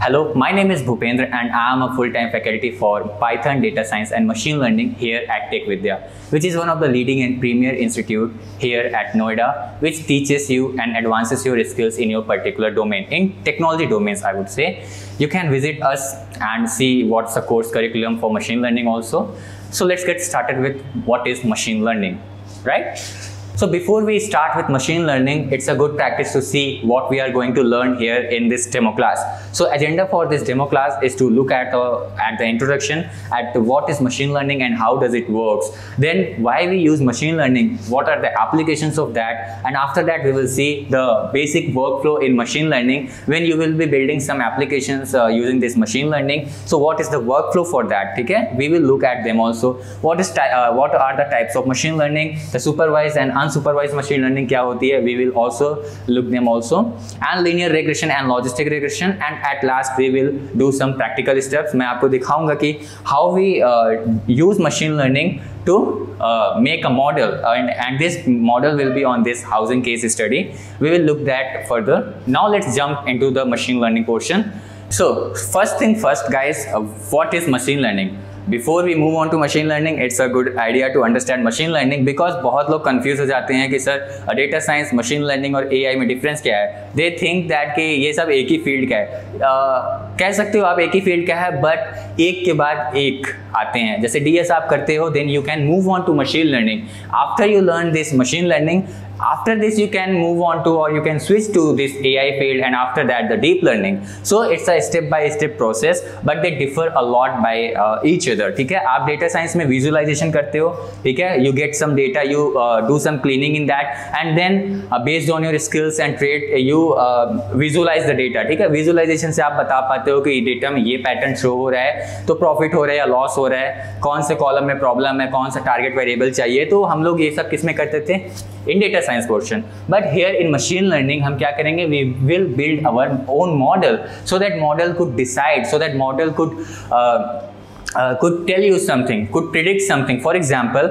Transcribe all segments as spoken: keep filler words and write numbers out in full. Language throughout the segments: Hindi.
Hello, my name is Bhupendra and I am a full-time faculty for Python, Data Science and Machine Learning here at TechVidya, which is one of the leading and premier institute here at Noida, which teaches you and advances your skills in your particular domain, in technology domains I would say. You can visit us and see what's the course curriculum for machine learning also. So let's get started with what is machine learning, right? So before we start with machine learning, it's a good practice to see what we are going to learn here in this demo class. So agenda for this demo class is to look at, uh, at the introduction, at the what is machine learning and how does it works. Then why we use machine learning, what are the applications of that, and after that we will see the basic workflow in machine learning when you will be building some applications uh, using this machine learning. So what is the workflow for that? Okay? We will look at them also. What is uh, what are the types of machine learning, the supervised and unsupervised machine learning क्या होती है, we will also look them also, and linear regression and logistic regression, and at last we will do some practical steps. मैं आपको दिखाऊंगा कि how we uh, use machine learning to uh, make a model, uh, and, and this model will be on this housing case study. We will look that further. Now let's jump into the machine learning portion. So first thing first guys, uh, what is machine learning? Before we move on to machine learning, it's a good idea to understand machine learning because बहुत लोग confuse हो जाते हैं कि sir data science, machine learning और एआई में डिफरेंस क्या है. They think that कि ये सब एक ही फील्ड का है. uh, कह सकते हो आप एक ही फील्ड का है, बट एक के बाद एक आते हैं. जैसे डीएस आप करते हो, then you can move on to machine learning. After you learn this machine learning, after this you can move on to or you can switch to this A I field, and after that the deep learning. So it's a step by step process, but they differ a lot by uh, each other. ठीक है, आप डेटा साइंस में विजुअलाइजेशन करते हो, ठीक है, you get some data, you uh, do some cleaning in that, and then uh, based on your skills and trait you uh, visualize the data. ठीक है, विजुअलाइजेशन से आप बता पाते हो कि डेटा में ये पैटर्न शो हो रहा है, तो प्रॉफिट हो रहा है या लॉस हो रहा है, कौन से कॉलम में प्रॉब्लम है, कौन सा टारगेट वेरिएबल चाहिए. तो हम लोग ये सब किस में करते थे, in data science portion. But here in machine learning हम क्या करेंगे, we will build our own model, so that model could decide, so that model could uh, uh, could tell you something, could predict something. For example,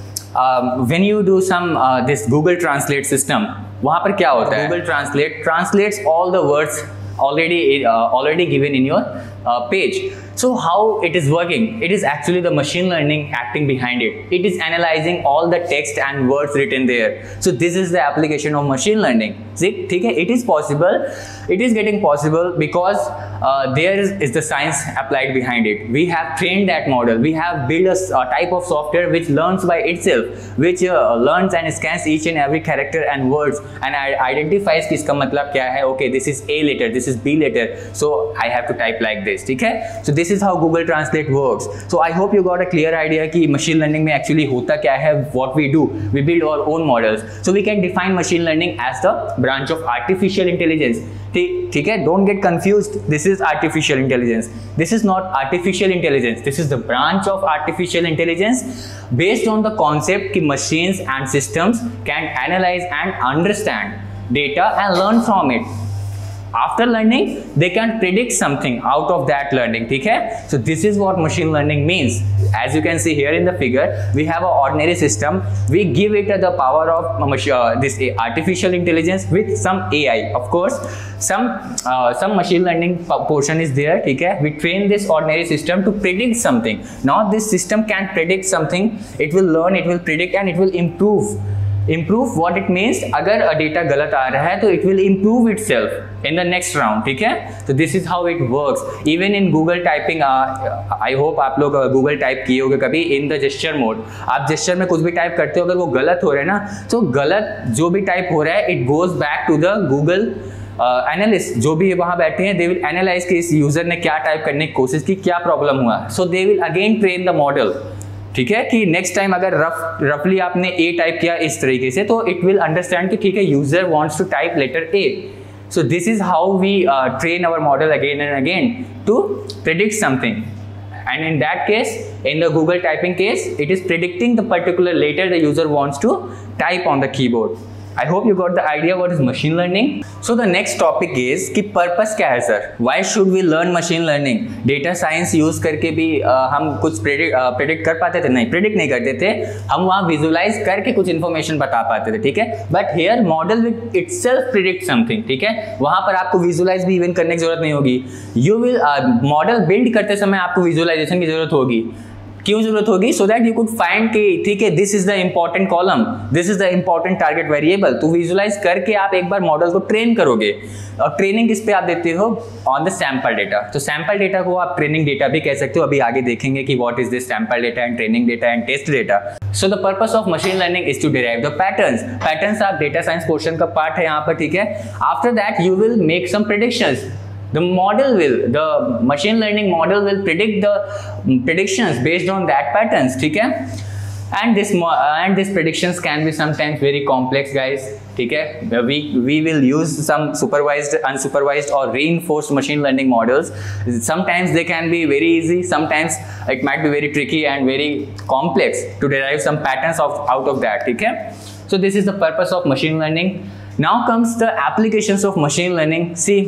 um, when you do some uh, this Google Translate system, वहाँ पर क्या होता है, Google Translate translates all the words already uh, already given in your uh, page. So how it is working? It is actually the machine learning acting behind it. It is analyzing all the text and words written there. So this is the application of machine learning. See, ठीक है, it is possible. It is getting possible because uh, there is, is the science applied behind it. We have trained that model. We have built a, a type of software which learns by itself, which uh, learns and scans each and every character and words and identifies कि इसका मतलब क्या है. Okay, this is A letter, this is B letter, so I have to type like this. ठीक है, so this is how Google Translate works. So I hope you got a clear idea कि machine learning में actually होता क्या है. What we do, we build our own models. So we can define machine learning as the branch of artificial intelligence. ठीक है, don't get confused. This is artificial intelligence. This is not artificial intelligence. This is the branch of artificial intelligence based on the concept कि machines and systems can analyze and understand data and learn from it. After learning, they can predict something out of that learning. ठीक है, so this is what machine learning means. As you can see here in the figure, we have an ordinary system. We give it the power of uh, this artificial intelligence with some A I. Of course, some uh, some machine learning portion is there. ठीक है, we train this ordinary system to predict something. Now this system can predict something. It will learn, it will predict, and it will improve. Improve what it means, अगर डेटा गलत आ रहा है तो it will improve itself in the next round. ठीक है, तो this is how it works. Even in Google typing, uh, I hope आप लोग Google टाइप किए होंगे कभी in the gesture mode. आप gesture में कुछ भी टाइप करते हो, अगर वो गलत हो रहा है ना, तो गलत जो भी टाइप हो रहा है it goes back to the Google analyst uh, जो भी वहाँ बैठे हैं, दे विल एनालाइज कि इस यूजर ने क्या टाइप करने की कोशिश की, क्या प्रॉब्लम हुआ. So they will again train the model. ठीक है, कि नेक्स्ट टाइम अगर रफ रफली आपने ए टाइप किया इस तरीके से, तो इट विल अंडरस्टैंड कि ठीक है, user wants to type letter A. So this is how we train our model again and again to predict something. And in that case, in the Google typing case, it is predicting the particular letter the user wants to type on the keyboard. I hope you got the idea what is machine learning. So the next topic is कि पर्पस क्या है sir, why should we learn machine learning. Data science use करके भी uh, हम कुछ प्रेडिक्ट प्रेडिक्ट कर पाते थे? नहीं, प्रेडिक्ट नहीं करते थे, हम वहाँ विजुलाइज करके कुछ इन्फॉर्मेशन बता पाते थे. ठीक है, but here model will itself predict something. ठीक है, वहाँ पर आपको विजुलाइज भी इवन करने की जरूरत नहीं होगी. यू विल मॉडल बिल्ड करते समय आपको विजुलाइजेशन की जरूरत होगी. क्यों जरूरत होगी? So that you could find कि ठीक है, this is the important column, this is the important target variable. तो विजुलाइज करके आप एक बार मॉडल को ट्रेन करोगे, और ट्रेनिंग किस पे आप देते हो? On the sample data. तो सैंपल डेटा को आप ट्रेनिंग डेटा भी कह सकते हो. अभी आगे देखेंगे कि what is this sample data and training data and test data. So the purpose of machine learning is to derive the patterns. Patterns आप डेटा साइंस पोर्शन का पार्ट है यहाँ पर. ठीक है, after that you will make some predictions. The model will, the machine learning model will predict the predictions based on that patterns. ठीक है, and this and these predictions can be sometimes very complex, guys. ठीक है, we we will use some supervised, unsupervised or reinforced machine learning models. Sometimes they can be very easy, sometimes it might be very tricky and very complex to derive some patterns of out of that. ठीक है, so this is the purpose of machine learning. Now comes the applications of machine learning. See,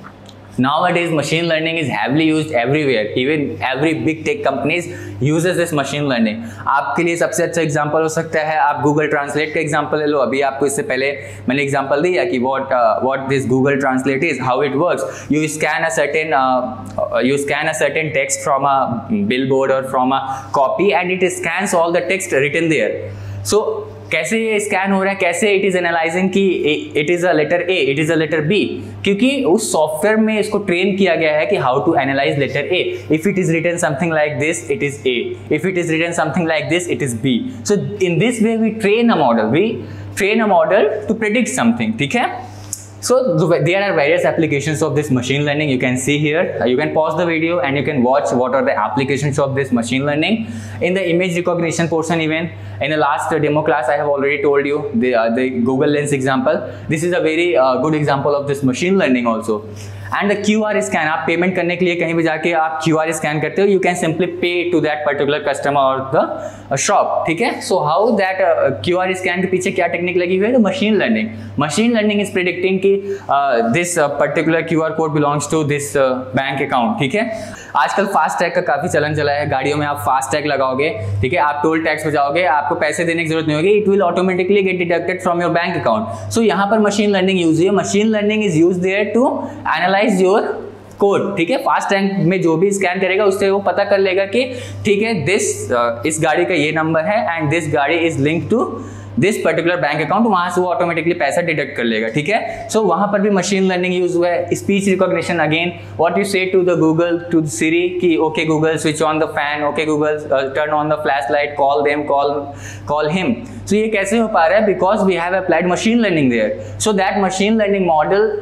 nowadays machine learning is heavily used everywhere. Even every big tech companies uses this machine learning. आपके लिए सबसे अच्छा एग्जांपल हो सकता है, आप गूगल ट्रांसलेट का एग्जांपल ले लो. अभी आपको इससे पहले मैंने एग्जांपल दिया कि what uh, what this Google Translate is, how it works. You scan a certain uh, you scan a certain text from a billboard or from a copy and it scans all the text written there. So कैसे ये स्कैन हो रहा है, कैसे इट इज एनालाइजिंग कि it is a letter A, it is a letter B, क्योंकि उस सॉफ्टवेयर में इसको ट्रेन किया गया है कि how to analyse letter A. If it is written something like this, it is A. If it is written something like this, it is B. So in this way we train a model, we train a model to predict something. ठीक है, so there are various applications of this machine learning. You can see here, you can pause the video and you can watch what are the applications of this machine learning. In the image recognition portion, even in the last demo class I have already told you the, uh, the Google Lens example. This is a very uh, good example of this machine learning also. And the Q R scan, आप पेमेंट करने के लिए कहीं भी जाके आप Q R स्कैन करते हो, you can simply pay to that particular customer or the shop. ठीक है, so how that uh, Q R scan के पीछे क्या टेक्निक लगी हुई है? तो machine learning. Machine learning is predicting कि this particular Q R code belongs to this bank account. ठीक है, आजकल फास्ट टैग का काफी चलन चला है. गाड़ियों में आप फास्ट टैग लगाओगे, ठीक है, आप टोल टैक्स पे जाओगे, आपको पैसे देने की जरूरत नहीं होगी, it will automatically get deducted from your bank account. So यहाँ पर मशीन लर्निंग यूज हुई है. Machine learning is use there to analyse your code. ठीक है, फास्ट टैग में जो भी स्कैन करेगा उससे वो पता कर लेगा कि ठीक है, दिस uh, इस गाड़ी का ये नंबर है एंड दिस गाड़ी is link to this particular bank account. वहां से वो ऑटोमेटिकली पैसा डिडक्ट कर लेगा. ठीक है, सो so, वहां पर भी मशीन लर्निंग यूज हुआ है. Speech recognition, again what you say to the Google, to Siri कि okay Google switch on the fan, okay Google turn on the flash light, call them, call call him. So ये कैसे हो पा रहा है? Because we have applied machine learning there. So that machine learning model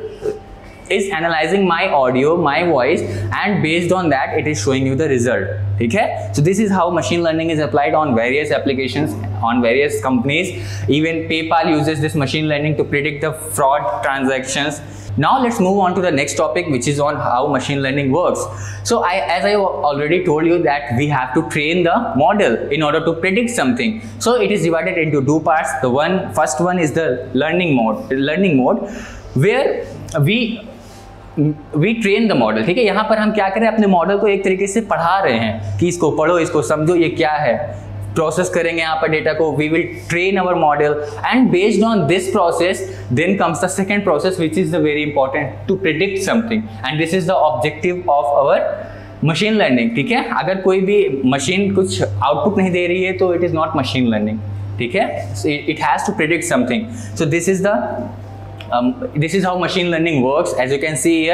is analyzing my audio, my voice, and based on that it is showing you the result. ठीक है, so this is how machine learning is applied on various applications, on various companies. Even PayPal uses this machine learning to predict the fraud transactions. Now let's move on to the next topic, which is on how machine learning works. So I, as I already told you that we have to train the model in order to predict something. So it is divided into two parts. The one first one is the learning mode, learning mode, where we we train the model. ठीक है, यहाँ पर हम क्या करें, अपने मॉडल को एक तरीके से पढ़ा रहे हैं कि इसको पढ़ो, इसको समझो, ये क्या है, प्रोसेस करेंगे यहाँ पर डेटा को. We will train our model and based on this process then comes the second process which is the very important, to predict something. And this is the objective of our machine learning. ठीक है, अगर कोई भी मशीन कुछ आउटपुट नहीं दे रही है तो it is not machine learning. ठीक है, it has to predict something. So this is the Um, this is how machine learning works. As you can see here,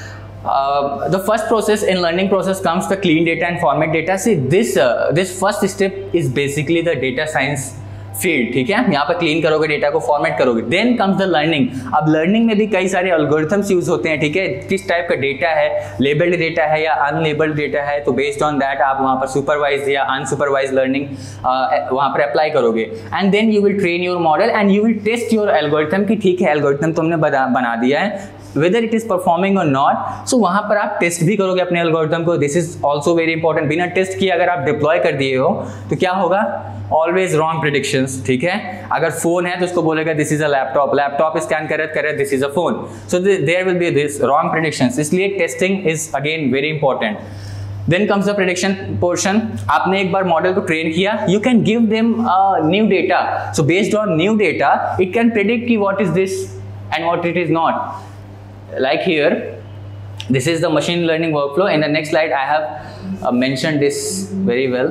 uh, the first process in learning process comes the clean data and format data. See this uh, this first step is basically the data science field. ठीक है, यहाँ पर क्लीन करोगे डेटा को, फॉर्मेट करोगे. Then comes the learning. अब लर्निंग में भी कई सारे एल्गोरिथम्स यूज होते हैं. ठीक है, किस टाइप का डेटा है, लेबल्ड डेटा है या अनलेबल्ड डेटा है, तो बेस्ड ऑन दैट आप वहाँ पर सुपरवाइज या अनसुपरवाइज लर्निंग वहाँ पर अप्लाई करोगे. And then you will train your model and you will test your algorithm कि ठीक है, एल्गोरिथम तुमने बना बना दिया है, whether it is performing or not. so वहां पर आप टेस्ट भी करोगे अपने एल्गोरिथम को. This is also very important. बिना टेस्ट किए अगर आप डिप्लॉय कर दिए हो तो क्या होगा? Always wrong predictions. प्रेडिक्शंस, ठीक है। अगर फोन है तो उसको बोलेगा this is a laptop, laptop scan करे करे this is a phone, so there will be this wrong predictions, इसलिए testing is again very important. Then comes the prediction portion. आपने एक बार मॉडल को ट्रेन किया, you can give them new data, so based on new data it can predict कि what is this and what it is not. Like here this is the machine learning workflow. In the next slide I have uh, mentioned this very well.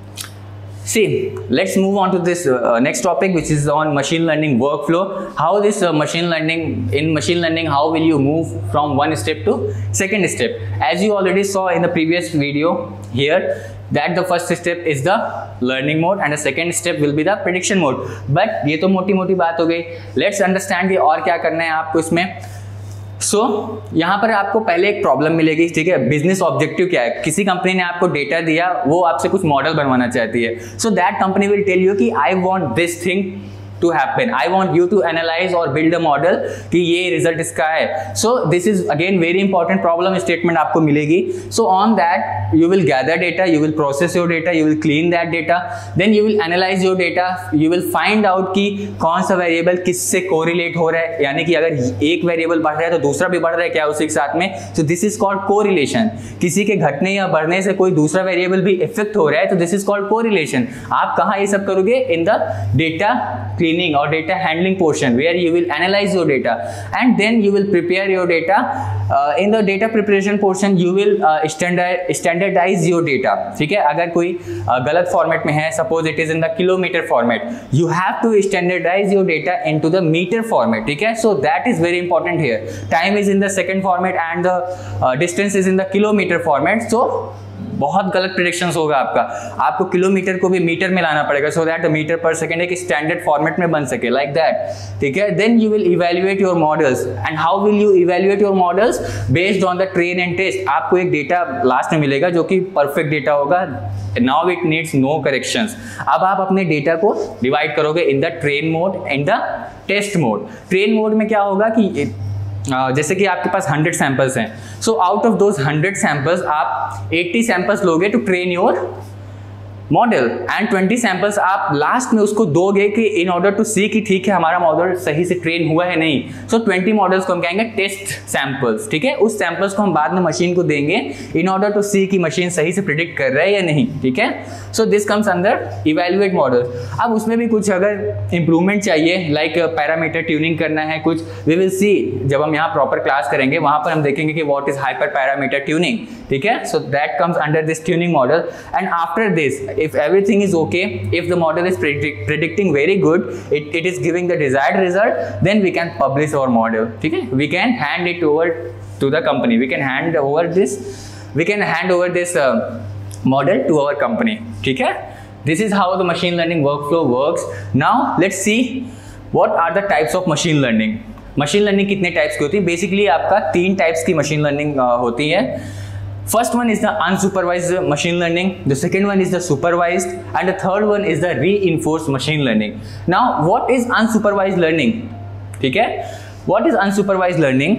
See, let's move on to this uh, next topic, which is on machine learning workflow. How this uh, machine learning, in machine learning, how will you move from one step to second step? As you already saw in the previous video here, that the first step is the learning mode and the second step will be the prediction mode. But ये तो मोटी मोटी बात हो गई, let's understand कि और क्या करना है आपको इसमें। सो so, यहाँ पर आपको पहले एक प्रॉब्लम मिलेगी, ठीक है। बिजनेस ऑब्जेक्टिव क्या है, किसी कंपनी ने आपको डेटा दिया, वो आपसे कुछ मॉडल बनवाना चाहती है, so that company will tell you कि I want this thing to happen, I want you to analyze or build a model कि ये रिजल्ट इसका है। so this is again very important problem statement आपको मिलेगी। so on that you will gather data, you will process your data, you will clean that data, then you will analyze your data, you will find out कि कौन सा वेरिएबल किससे कोरिलेट हो रहा है, यानी कि अगर एक वेरिएबल बढ़ रहा है तो दूसरा भी बढ़ रहा है क्या उसी के साथ में। so this is called correlation, किसी के घटने या बढ़ने से कोई दूसरा वेरिएबल भी इफेक्ट हो रहा है तो this is called correlation। आप कहाँ ये सब करोगे, in the data cleaning or data handling portion where you will analyze your data and then you will prepare your data। uh, in the data preparation portion you will uh, standard standardize your data, ठीक है। अगर कोई uh, गलत फॉर्मेट में है, suppose it is in the kilometer format, you have to standardize your data into the meter format, ठीक है। so that is very important here, time is in the second format and the uh, distance is in the kilometer format। so बहुत गलत प्रेडिक्शंस होगा आपका, आपको किलोमीटर को भी मीटर में लाना पड़ेगा so that the meter per second एक स्टैंडर्ड फॉर्मेट में बन सके, लाइक दैट, ठीक है। Then you will evaluate your models and how will you evaluate your models, based on the train and test. आपको एक डेटा लास्ट में मिलेगा जो कि परफेक्ट डेटा होगा, now it needs no corrections. अब आप अपने डेटा को डिवाइड करोगे in the train mode and the test mode. Train mode में क्या होगा कि Uh, जैसे कि आपके पास हंड्रेड सैंपल्स हैं, so out of those hundred samples आप एट्टी सैंपल्स लोगे to train your model and twenty samples आप लास्ट में उसको दोगे कि इन ऑर्डर टू सी कि ठीक है हमारा मॉडल सही से ट्रेन हुआ है नहीं। सो ट्वेंटी मॉडल्स को हम कहेंगे टेस्ट सैंपल्स, ठीक है। उस सैंपल्स को हम बाद में मशीन को देंगे इन ऑर्डर टू सी कि मशीन सही से प्रिडिक्ट कर रहा है या नहीं, ठीक है। So this comes under evaluate model. अब उसमें भी कुछ अगर इंप्रूवमेंट चाहिए, लाइक पैरामीटर ट्यूनिंग करना है कुछ, वी विल सी जब हम यहाँ प्रॉपर क्लास करेंगे वहां पर हम देखेंगे कि what is hyperparameter tuning, ठीक है। So that comes under this tuning model and after this if everything is okay, if the model is predict, predicting very good, it, it is giving the desired result, then we can publish our model, ठीक है। we can hand it over to the company, we can hand over this we can hand over this uh, model to our company, ठीक है। this is how the machine learning workflow works। now let's see what are the types of machine learning। machine learning कितने टाइप्स की होती है, बेसिकली आपका तीन टाइप्स की machine learning uh, होती है। First one is the unsupervised machine learning, the second one is the supervised, and the third one is the reinforced machine learning। Now what is unsupervised learning, ठीक है। what is unsupervised learning,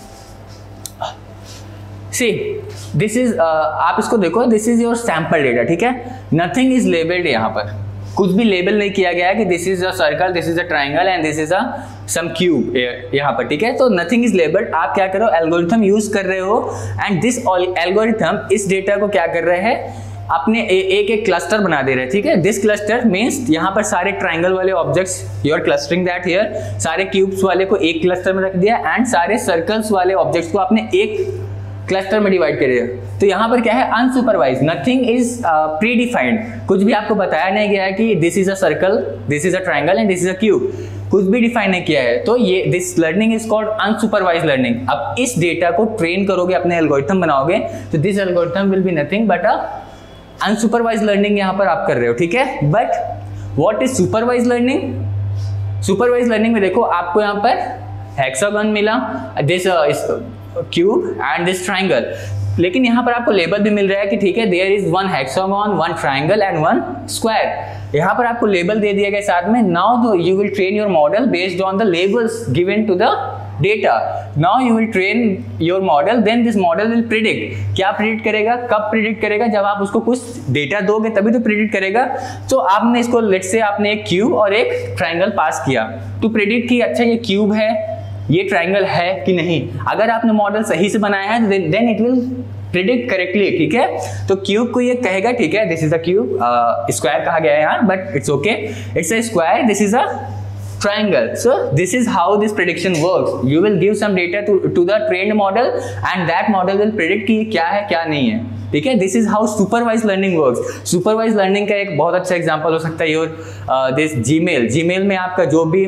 see this is uh, आप इसको देखो, this is your sample data, ठीक है। nothing is labeled, यहाँ पर कुछ भी लेबल नहीं किया गया है कि this is a circle, this is a triangle and this is a some cube यहाँ पर, ठीक है। तो नथिंग इज लेबल्ड, आप क्या करो एल्गोरिथम यूज कर रहे हो एंड दिस एल्गोरिथम इस डेटा को क्या कर रहे हैं, अपने ए, एक एक क्लस्टर बना दे रहे हैं, ठीक है। दिस क्लस्टर मीन्स यहाँ पर सारे ट्राइंगल वाले objects you are clustering that here, सारे क्यूब्स वाले को एक क्लस्टर में रख दिया एंड सारे सर्कल्स वाले ऑब्जेक्ट्स को आपने एक क्लस्टर में डिवाइड कर दिया। तो यहाँ पर क्या है, unsupervised, nothing is predefined, कुछ भी आपको बताया नहीं गया है कि this is a circle, this is a triangle and this is a cube, कुछ भी डिफाइन नहीं किया है। तो ये this learning is called unsupervised learning. अब इस डेटा को ट्रेन करोगे, अपने एल्गोरिथम बनाओगे, तो this algorithm will be nothing but a unsupervised learning यहाँ पर आप कर रहे हो, ठीक है। But what is supervised learning, supervised learning में देखो आपको यहाँ पर हेक्सागन मिला, this cube and this triangle, लेकिन यहाँ पर आपको लेबल भी मिल रहा है कि ठीक है there is one hexagon, one triangle and one square. यहाँ पर आपको लेबल दे दिया गया साथ में। Now you will train your model based on the labels given to the data. Now you will train your model, then this model will predict. क्या predict करेगा, कब predict करेगा, जब आप उसको कुछ data दोगे तभी तो predict करेगा. तो आपने इसको let's say आपने एक cube और एक triangle पास किया to predict कि अच्छा ये cube है, ये triangle है कि नहीं. अगर आपने मॉडल सही से बनाया है then, then it will predict correctly. ठीक है, तो क्यूब को ये कहेगा ठीक है this is a cube, square कहा गया है यहाँ but it's okay, it's a square, this is a triangle. So this is how this prediction works. You will give some data to to the trained model and that model will predict कि क्या है क्या नहीं है. ठीक है, this is how supervised learning works. Supervised learning का एक बहुत अच्छा एग्जांपल हो सकता है योर दिस जीमेल. जीमेल में आपका जो भी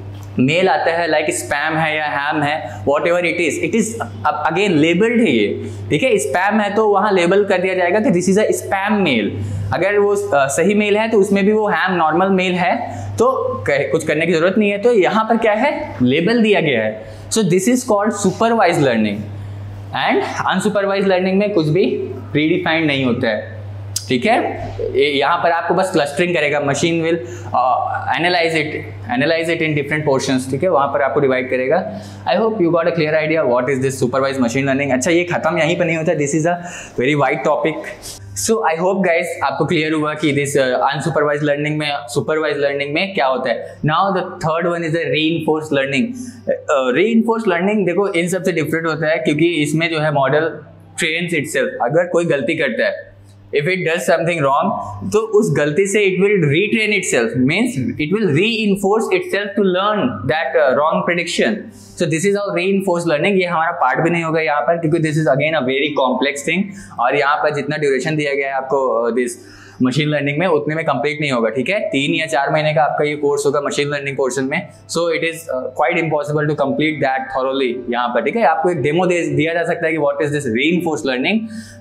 मेल आता है लाइक स्पैम है या हैम है, whatever it is, it is again labelled है ये. ठीक है, स्पैम है तो वहां लेबल कर दिया जाएगा कि this is a spam mail. अगर वो uh, सही मेल है तो उसमें भी वो हैम नॉर्मल मेल है तो कुछ करने की जरूरत नहीं है. तो यहाँ पर क्या है, लेबल दिया गया है. So this is called supervised learning. And unsupervised learning में कुछ भी प्रीडिफाइंड नहीं होता है. ठीक है, यहाँ पर आपको बस क्लस्टरिंग करेगा, machine will analyse it analyse it in different portions. ठीक है, वहाँ पर आपको डिवाइड करेगा. I hope you got a clear idea what is this supervised machine learning. अच्छा, ये खत्म यहीं पर नहीं होता, this is a very wide topic. So I hope guys आपको क्लियर हुआ कि दिस अनसुपरवाइज लर्निंग में सुपरवाइज लर्निंग में क्या होता है. Now the third one is the reinforced learning. Reinforced learning देखो इन सबसे डिफरेंट होता है क्योंकि इसमें जो है मॉडल ट्रेन्स इटसेल्फ. अगर कोई गलती करता है, if it does something wrong, तो उस गलती से it will retrain itself, means it will reinforce itself to learn that uh, wrong prediction. So this is how reinforced learning. ये हमारा पार्ट भी नहीं होगा यहाँ पर क्योंकि this is again a very complex thing. और यहाँ पर जितना ड्यूरेशन दिया गया है आपको दिस uh, मशीन लर्निंग में उतने में कंप्लीट नहीं होगा. ठीक है, तीन या चार महीने का आपका ये कोर्स होगा मशीन लर्निंग पोर्शन में. So it is quite impossible to complete that thoroughly यहाँ पर. ठीक है, आपको एक डेमो दे दिया जा सकता है कि what is this reinforced learning,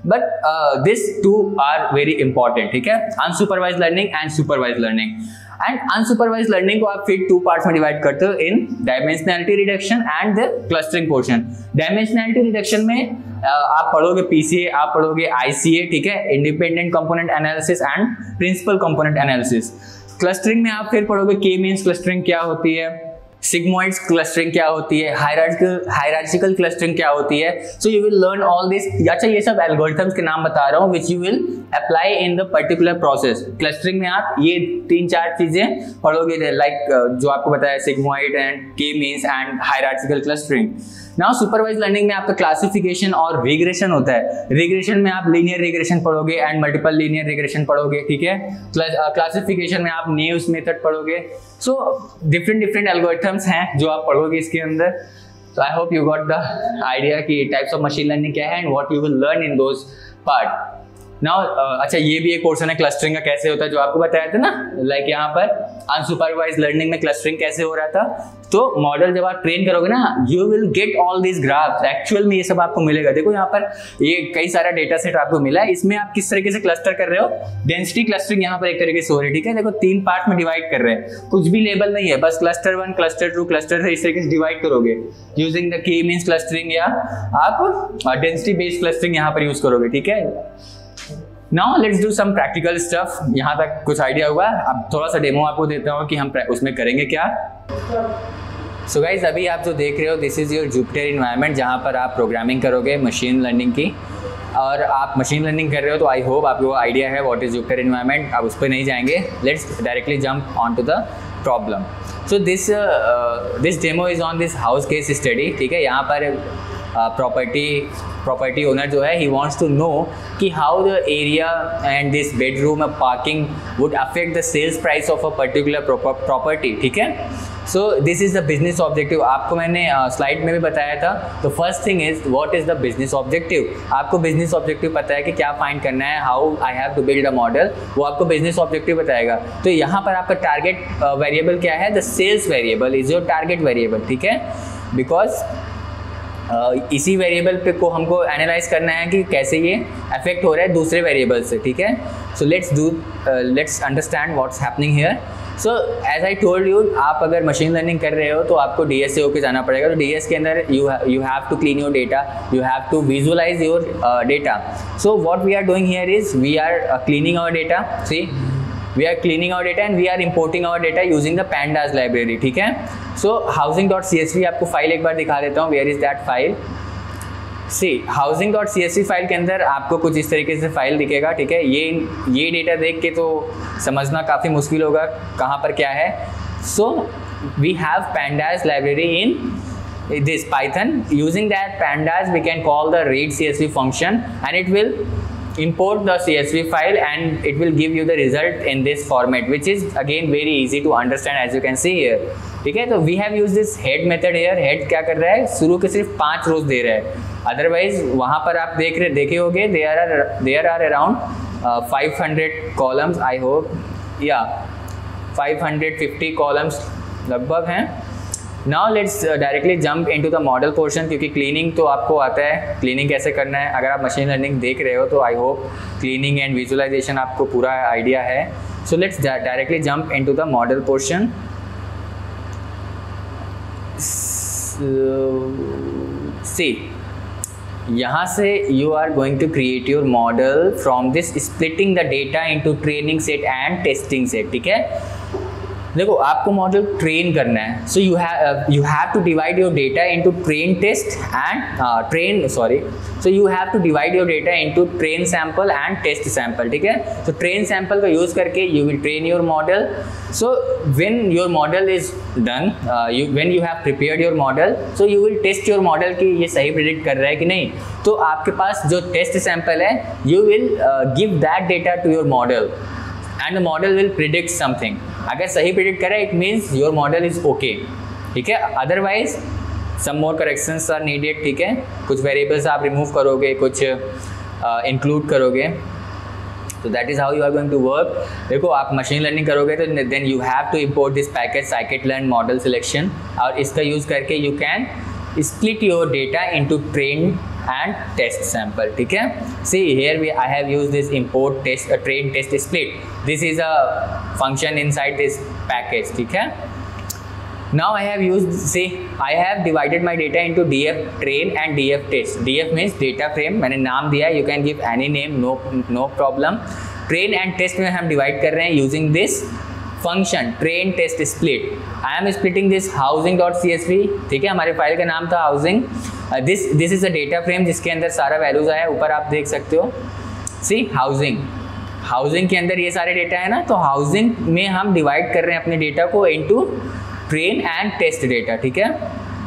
but this two are very important. ठीक है, unsupervised learning and supervised learning. And unsupervised learning को आप फिर टू पार्ट्स में डिवाइड करते हो in dimensionality reduction and the clustering portion. Dimensionality reduction में Uh, आप पढ़ोगे पीसीए, आप पढ़ोगे आईसीए. ठीक है, independent component analysis and principal component analysis. Clustering में आप फिर पढ़ोगे के मींस क्लस्टरिंग क्या होती है, सिग्मॉइड्स क्लस्टरिंग क्या होती है, हायरार्चिकल हायरार्चिकल क्लस्टरिंग क्या होती है. So you will learn all this. अच्छा, ये सब एल्गोरिथम्स के नाम बता रहा हूँ which you will apply in the particular process. Clustering में आप ये तीन चार चीजें पढ़ोगे लाइक like, जो आपको बताया sigmoid and K means and hierarchical clustering. Now supervised learning में आपका क्लासिफिकेशन और रिग्रेशन होता है. रिग्रेशन में आप लीनियर रिग्रेशन पढ़ोगे एंड मल्टीपल लीनियर रिग्रेशन पढ़ोगे. ठीक है, क्लासिफिकेशन में आप नेव्स मेथड पढ़ोगे. सो डिफरेंट डिफरेंट एल्गोरिथम्स हैं जो आप पढ़ोगे इसके अंदर. So I hope you got the idea कि टाइप्स ऑफ मशीन लर्निंग क्या है and what you will learn in those part. Now अच्छा, ये भी एक पोर्शन है क्लस्टरिंग का कैसे होता है जो आपको बताया था ना. लाइक like यहाँ पर अनसुपरवाइज लर्निंग में क्लस्टरिंग कैसे हो रहा था. तो मॉडल जब आप ट्रेन करोगे ना, you will get all this graphs. Actual में ये सब आपको मिलेगा. देखो यहाँ पर ये कई सारा डेटा सेट आपको मिला है. इसमें आप किस तरीके से क्लस्टर कर रहे हो. डेंसिटी क्लस्टरिंग यहाँ पर एक तरीके से हो रही है. ठीक है, देखो तीन पार्ट में डिवाइड कर रहे हैं, कुछ भी लेबल नहीं है, बस cluster one cluster two cluster three इस तरीके से डिवाइड करोगे using the K means clustering या आप डेंसिटी बेस्ड क्लस्टरिंग यहाँ पर यूज करोगे. ठीक है, now let's do some practical stuff. यहाँ तक कुछ आइडिया हुआ. अब थोड़ा सा डेमो आपको देता हूँ कि हम उसमें करेंगे क्या. सो गाइज, अभी आप जो देख रहे हो this is your Jupyter environment जहाँ पर आप प्रोग्रामिंग करोगे मशीन लर्निंग की. और आप मशीन लर्निंग कर रहे हो तो आई होप आपको आइडिया है व्हाट इज जुपिटर इन्वायरमेंट. आप उस पर नहीं जाएंगे. Let's directly jump on to the problem. So this this demo is on this house case study. ठीक है, यहाँ पर प्रॉपर्टी प्रॉपर्टी ओनर जो है ही वांट्स टू नो कि how the area and this bedroom parking would affect the sales price of a particular property. ठीक है, so this is the business objective. आपको मैंने स्लाइड uh, में भी बताया था. तो first thing is what is the business objective. आपको बिजनेस ऑब्जेक्टिव पता है कि क्या फाइंड करना है, how I have to build a model, वो आपको बिजनेस ऑब्जेक्टिव बताएगा. तो यहाँ पर आपका टारगेट वेरिएबल uh, क्या है, the sales variable is your target variable. ठीक है, बिकॉज Uh, इसी वेरिएबल पे को हमको एनालाइज करना है कि कैसे ये अफेक्ट हो रहा है दूसरे वेरिएबल से. ठीक है, so let's do let's understand what's happening here. So as I told you, आप अगर मशीन लर्निंग कर रहे हो तो आपको डीएस से होकर जाना पड़ेगा. तो डीएस के अंदर you you have to clean your data, you have to visualise your data. So what we are doing here is we are cleaning our data. See we are cleaning our data and we are importing our data using the pandas library, ठीक है। So housing dot C S V आपको फाइल एक बार दिखा देता हूँ, where is that file. See housing dot C S we file के अंदर आपको कुछ इस तरीके से फाइल दिखेगा, ठीक है। ये ये डेटा देख के तो समझना काफ़ी मुश्किल होगा कहाँ पर क्या है। So we have pandas library in this Python. Using that pandas we can call the read C S V function and it will import the C S V file and it will give you the result in this format, which is again very easy to understand as you can see here, ठीक है। तो we have used this head method here. head क्या कर रहा है, शुरू के सिर्फ पांच रोज दे रहा है, अदरवाइज वहां पर आप देख रहे देखे होगे there are there are around five hundred columns, I hope, yeah five hundred fifty columns लगभग हैं। Now let's directly jump into the model portion, क्योंकि क्लीनिंग तो आपको आता है, क्लीनिंग कैसे करना है। अगर आप मशीन लर्निंग देख रहे हो तो I hope cleaning and visualisation आपको पूरा आइडिया है। So let's directly jump into the model portion. See यहाँ से you are going to create your model from this splitting the data into training set and testing set, ठीक है। देखो आपको मॉडल ट्रेन करना है, so you have you have to divide your data into train test and train sorry so you have to divide your data into train sample and test sample, ठीक है। तो ट्रेन सैंपल का यूज करके you will train your model. So when your model is done, you when you have prepared your model, so you will test your model कि ये सही प्रिडिक्ट कर रहा है कि नहीं। तो आपके पास जो टेस्ट सैंपल है, you will give that data to your model and the model will predict something. अगर सही प्रिडिक्ट करे it means your model is okay, ठीक है। Otherwise some more corrections are needed, ठीक है। कुछ वेरिएबल्स आप रिमूव करोगे, कुछ इंक्लूड uh, करोगे, तो that is how you are going to work. देखो आप मशीन लर्निंग करोगे तो then you have to import this package scikit-learn model selection, और इसका यूज करके you can split your data into train and test sample, ठीक है। See here we I have used this import test a train test split. This is a function inside this package, ठीक है। Now I have used, see I have divided my data into df train and df test. df means data frame, मैंने नाम दिया, you can give any name, no no problem. train and test में हम divide कर रहे हैं using this function train test split. I am splitting this housing dot C S V, ठीक है। हमारे फाइल का नाम था housing. This this is a data frame जिसके अंदर सारा वैल्यूज आया, ऊपर आप देख सकते हो। सी हाउसिंग हाउसिंग के अंदर ये सारे डेटा है ना, तो हाउसिंग में हम डिवाइड कर रहे हैं अपने डेटा को into train and test data, ठीक है।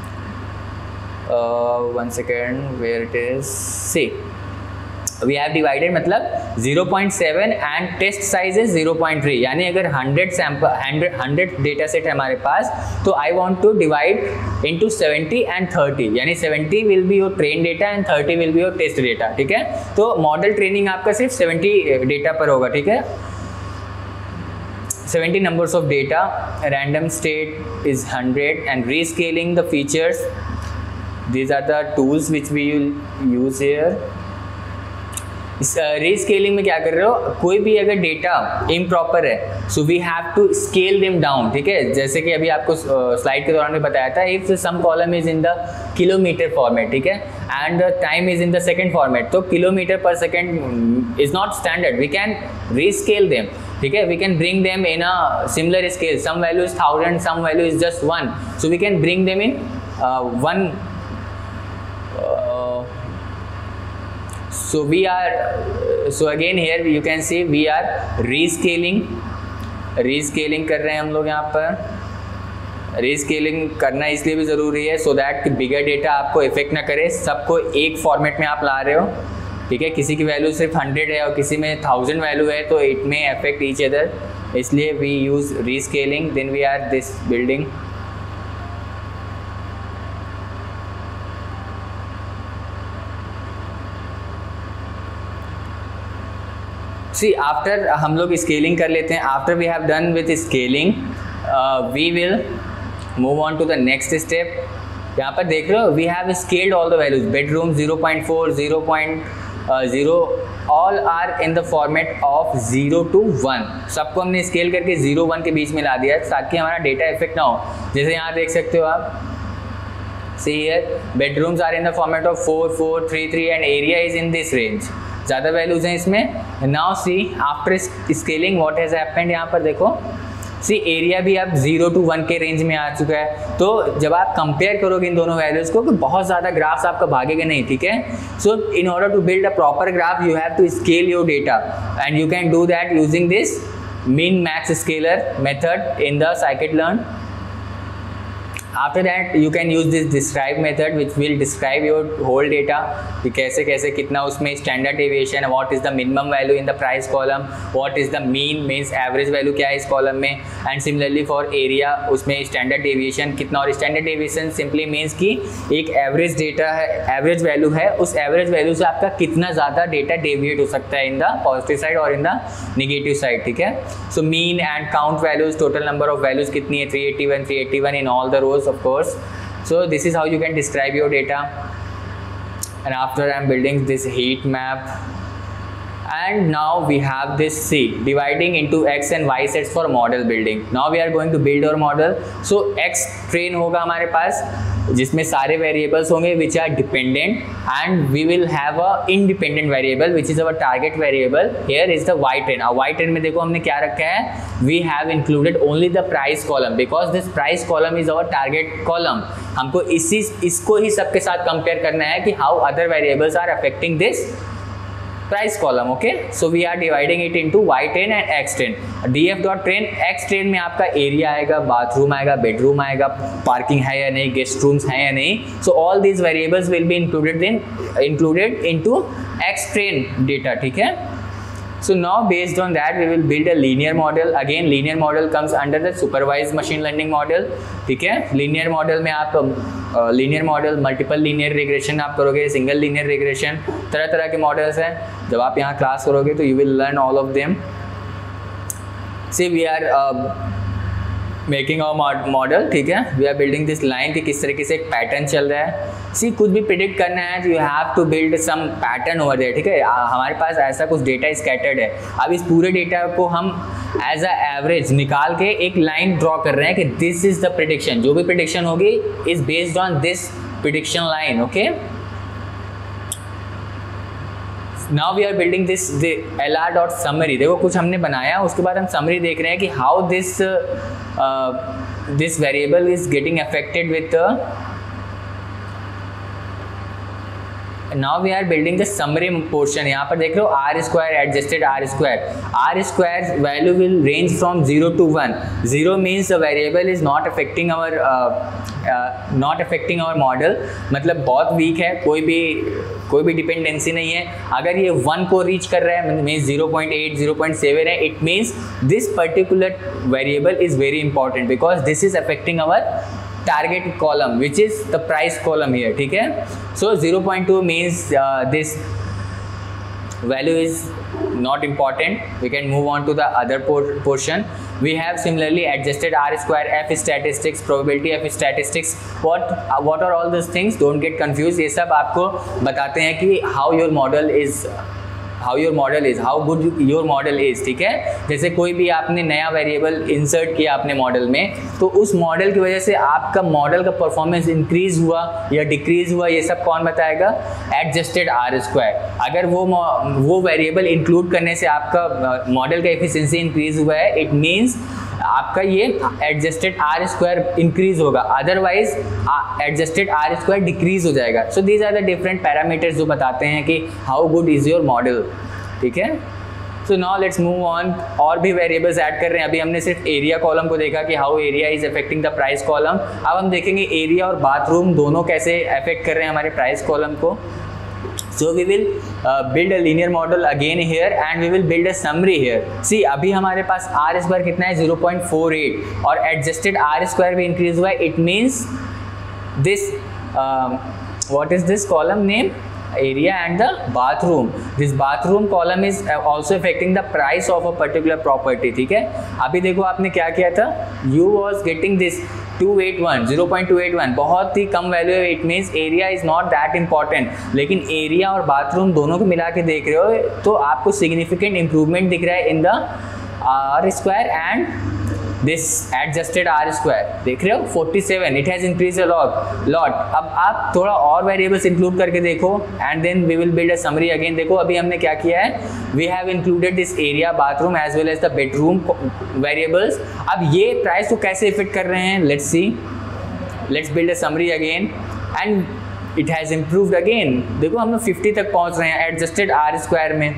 One second, where it is, see we have divided, मतलब zero point seven and test size is zero point three, यानी अगर hundred sample hundred hundred data set है हमारे पास, तो I want to divide into seventy and thirty, यानी seventy will be your train data and thirty will be your test data, ठीक है। तो मॉडल ट्रेनिंग आपका सिर्फ सेवेंटी डेटा पर होगा, ठीक है। Seventy numbers of data, random state is one hundred and rescaling the features, these are the tools which we will use here। इस रीस्केलिंग में क्या कर रहे हो, कोई भी अगर डेटा इम्प्रॉपर है, so we have to scale them down, ठीक है। जैसे कि अभी आपको स्लाइड के दौरान में बताया था, if some column is in the kilometre format, ठीक है, and time is in the second format, तो किलोमीटर पर second is not standard, we can rescale them, ठीक है। We can bring them in a similar scale, some value is thousand, some value is just one, so we can bring them in one. So we are, so again here you can see we are rescaling, rescaling कर रहे हैं हम लोग यहाँ पर। रीस्केलिंग करना इसलिए भी ज़रूरी है सो दैट कि बिगर डेटा आपको इफेक्ट ना करे, सबको एक फॉर्मेट में आप ला रहे हो, ठीक है। किसी की वैल्यू सिर्फ हंड्रेड है और किसी में थाउजेंड वैल्यू है, तो इट में अफेक्ट ईच अदर, इसलिए we use rescaling. Then we are this building, see after हम लोग स्केलिंग कर लेते हैं। After we have done with scaling, we will move on to the next step. यहाँ पर देख रहे हो, we have scaled all the values, bedroom zero point four, zero point zero, all are in the format of zero to one. सबको हमने स्केल करके ज़ीरो वन के बीच में ला दिया ताकि हमारा डेटा इफेक्ट ना हो। जैसे यहाँ देख सकते हो आप, see here bedrooms are in the format of four four three three and area is in this range. ज़्यादा वैल्यूज़ हैं इसमें। Now see after scaling what has happened, यहाँ पर देखो सी एरिया भी अब जीरो टू वन के रेंज में आ चुका है। तो जब आप कंपेयर करोगे इन दोनों वैल्यूज़ को तो बहुत ज़्यादा ग्राफ्स आपका भागेगा नहीं, ठीक है। So in order to build a proper graph you have to scale your data and you can do that using this min max scaler method in the scikit-learn. After that you can use this describe method which will describe your whole data कि कैसे कैसे कितना उसमें standard deviation, what is the minimum value in the price column, what is the mean means average value क्या है इस column में, and similarly for area उसमें standard deviation कितना, और standard deviation simply means कि एक average data है, average value है, उस average value से आपका कितना ज़्यादा data deviate हो सकता है in the positive side और in the negative side, ठीक है। So mean and count values, total number of values कितनी है, three eighty-one, three eighty-one in all the rows of course. So this is how you can describe your data. And after I'm building this heat map, and now we have this C dividing into X and Y sets for model building. Now we are going to build our model. So X train होगा हमारे पास जिसमें सारे variables होंगे which are dependent, and we will have a independent variable which is our target variable. Here is the Y train. अब Y train में देखो हमने क्या रखा है, we have included only the price column because this price column is our target column. हमको इसी इसको ही सबके साथ compare करना है कि how other variables are affecting this price column. Okay, so we are dividing it into Y train and X train. df dot train, X train में आपका एरिया आएगा, बाथरूम आएगा, बेडरूम आएगा, पार्किंग है या नहीं, गेस्ट रूम्स हैं या नहीं. So all these variables will be included in included into X train data, ठीक है. So now based on that we will build a linear model. Again linear model comes under the supervised machine learning model, ठीक है. linear model में आप linear model, multiple linear regression आप करोगे, single linear regression, तरह तरह के models हैं. जब आप यहाँ class करोगे तो you will learn all of them. See we are uh, making our model, ठीक है. We are building this line कि किस तरीके से एक पैटर्न चल रहा है. सी कुछ भी प्रिडिक्ट करना है तो you have to build some pattern over there, ठीक है. हमारे पास ऐसा कुछ डेटा स्कैटर्ड है. अब इस पूरे डेटा को हम एज अ एवरेज निकाल के एक लाइन ड्रॉ कर रहे हैं कि दिस इज द प्रिडिक्शन. जो भी प्रिडिक्शन होगी is based on this prediction line. Okay, now we are building this L R dot summary. देखो कुछ हमने बनाया, उसके बाद हम समरी देख रहे हैं कि how this this variable is getting affected with. Now we are building the summary portion. यहाँ पर देख लो R square adjusted R square. R square value will range from zero to one. Zero means the variable is not affecting our not affecting our model, मतलब बहुत वीक है, कोई भी कोई भी डिपेंडेंसी नहीं है. अगर ये वन को रीच कर रहा है means zero point eight, zero point seven है, it means this particular variable is very important because this is affecting our target column which is the price column here, ठीक है. So zero point two means uh, this value is not important. We can move on to the other por portion. We have similarly adjusted R square, F statistics, probability F statistics. What uh, what are all these things? Don't get confused. ये सब आपको बताते हैं कि how your model is how your model is, how good your model is, ठीक है. जैसे कोई भी आपने नया वेरिएबल इंसर्ट किया अपने मॉडल में, तो उस मॉडल की वजह से आपका मॉडल का परफॉर्मेंस इंक्रीज हुआ या डिक्रीज हुआ, ये सब कौन बताएगा? Adjusted R square. अगर वो वो वेरिएबल इंक्लूड करने से आपका मॉडल का एफिशिएंसी इंक्रीज हुआ है, इट मीन्स आपका ये एडजस्टेड आर स्क्वायर इंक्रीज होगा, otherwise adjusted R square decrease हो जाएगा. So these are the different parameters जो बताते हैं कि how good is your model, ठीक है. So now let's move on. और भी वेरिएबल्स ऐड कर रहे हैं. अभी हमने सिर्फ एरिया कॉलम को देखा कि how area is affecting the price column. अब हम देखेंगे एरिया और बाथरूम दोनों कैसे अफेक्ट कर रहे हैं हमारे प्राइस कॉलम को. So we will uh, build a linear model again here and we will build a summary here. See अभी हमारे पास R स्क्वायर कितना है? जीरो पॉइंट फोर एट और adjusted R स्क्वायर भी increase हुआ है. It means this uh, what is this column name? Area and the bathroom. This bathroom column is also affecting the price of a particular property, ठीक है. अभी देखो आपने क्या किया था, you was getting this two eight one, zero point two eight one बहुत ही कम वैल्यू है. It means area is not that important. लेकिन एरिया और बाथरूम दोनों को मिला के देख रहे हो तो आपको सिग्निफिकेंट इंप्रूवमेंट दिख रहा है in the R square and this adjusted R square, देख रहे हो forty seven, it has increase a lot lot. अब आप थोड़ा और वेरिएबल्स इंक्लूड करके देखो and then we will build a summary again. देखो अभी हमने क्या किया है, we have included this area, bathroom as well as the bedroom variables. अब ये प्राइस को कैसे इफेक्ट कर रहे हैं, let's see, let's build a summary again and it has improved again. देखो हम लोग फिफ्टी तक पहुंच रहे हैं एडजस्टेड आर स्क्वायर में।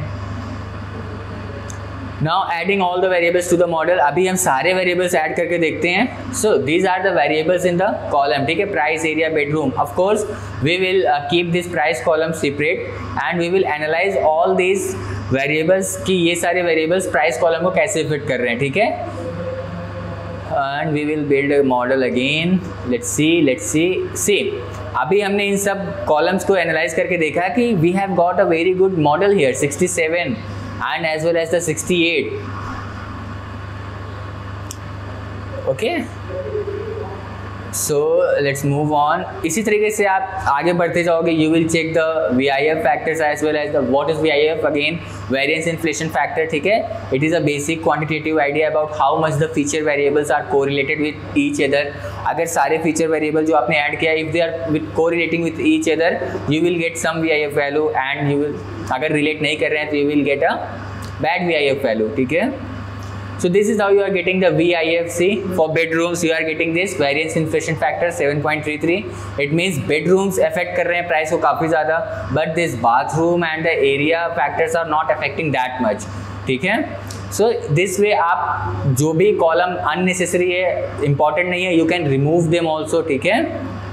Now adding all the variables to the model, अभी हम सारे वेरिएबल्स ऐड करके देखते हैं। So these are the variables in the column, ठीक है, price, area, bedroom. Of course we will keep this price column separate and we will analyse all these variables कि ये सारे वेरिएबल्स प्राइस कॉलम को कैसे फिट कर रहे हैं, ठीक है। And we will build a model again, let's see let's see see अभी हमने इन सब कॉलम्स को एनालाइज करके देखा कि we have got a very good model here, sixty seven and as well as the sixty-eight. Okay, so let's move on. इसी तरीके से आप आगे बढ़ते जाओगे, you will check the V I F factors as well as the what is V I F again, variance inflation factor, ठीक है। It is a basic quantitative idea about how much the feature variables are correlated with each other. अगर सारे feature variable जो आपने ऐड किया, if they are with correlating with each other, you will get some V I F value and you will, अगर relate नहीं कर रहे हैं तो you will get a bad V I F value, ठीक है। So this is how you are getting the V I F. See, for bedrooms you are getting this variance inflation factor seven point three three. It means bedrooms affect कर रहे हैं प्राइस को काफ़ी ज़्यादा, but this bathroom and the area factors are not affecting that much, ठीक है। So this way आप जो भी कॉलम unnecessary है, important नहीं है, you can remove them also, ठीक है।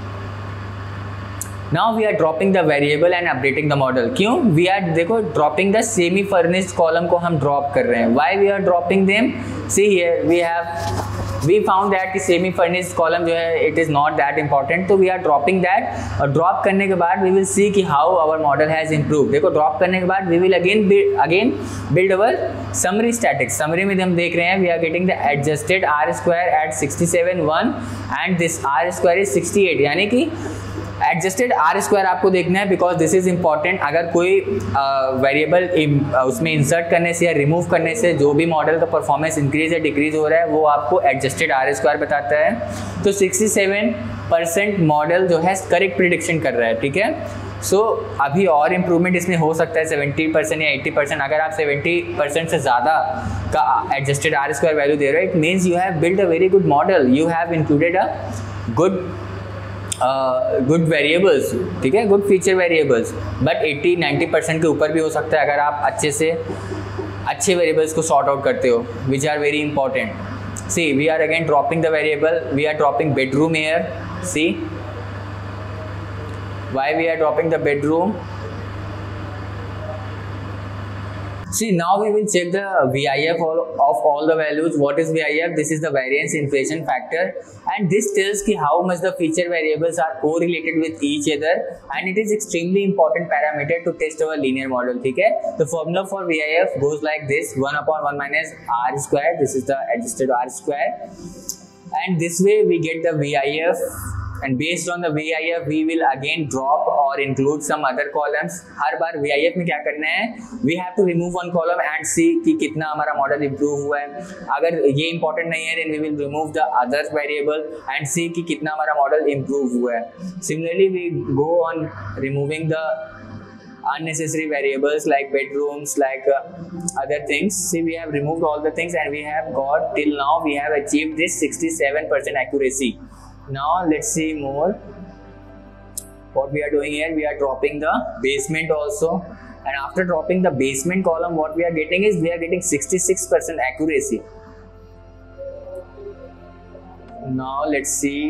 Now we are dropping the variable and updating the model. क्यों? We are, देखो, dropping the semi furnished column को हम drop कर रहे हैं. Why we are dropping them? See here, we have we found that कि semi furnished column जो है it is not that important, तो we are dropping that. और drop करने के बाद we will see कि how our model has improved. देखो drop करने के बाद we will again build, again build our summary statics. Summary में हम देख रहे हैं we are getting the adjusted R square at sixty-seven one and this R square is sixty-eight, यानी कि एडजस्टेड आर स्क्वायर आपको देखना है बिकॉज दिस इज इंपॉर्टेंट। अगर कोई वेरिएबल uh, उसमें इंसर्ट करने से या रिमूव करने से जो भी मॉडल का परफॉर्मेंस इंक्रीज या डिक्रीज हो रहा है वो आपको एडजस्टेड आर स्क्वायर बताता है। तो सिक्सटी सेवन परसेंट मॉडल जो है करेक्ट प्रिडिक्शन कर रहा है, ठीक है। सो so, अभी और इम्प्रूवमेंट इसमें हो सकता है सेवेंटी परसेंट या एट्टी परसेंट। अगर आप सेवेंटी परसेंट से ज़्यादा का एडजस्टेड आर स्क्वायर वैल्यू दे रहे हो, it means you have build a very good model, you have included a good good variables, ठीक है, good feature variables. But eighty ninety percent के ऊपर भी हो सकता है अगर आप अच्छे से अच्छे वेरिएबल्स को सॉर्ट आउट करते हो, which are very important. See we are again dropping the variable, we are dropping bedroom here. See why we are dropping the bedroom? See, now we will check the V I F all, of all the values. What is V I F? This is the variance inflation factor, and this tells ki how much the feature variables are correlated with each other, and it is extremely important parameter to test our linear model. ठीक है? The formula for V I F goes like this: one upon one minus R square. This is the adjusted R square, and this way we get the V I F. And based on the V I F, we will again drop or include some other columns. Her bar V I F में क्या करना है? We have to remove one column and see कि कितना हमारा मॉडल improve हुआ है. अगर ये important नहीं है, then we will remove the other variable and see कि कितना हमारा मॉडल improve हुआ है. Similarly, we go on removing the unnecessary variables like bedrooms, like uh, other things. See, we have removed all the things and we have got till now we have achieved this sixty-seven percent accuracy. Now let's see more what we are doing here. We are dropping the basement also, and after dropping the basement column, what we are getting is we are getting sixty-six percent accuracy. Now let's see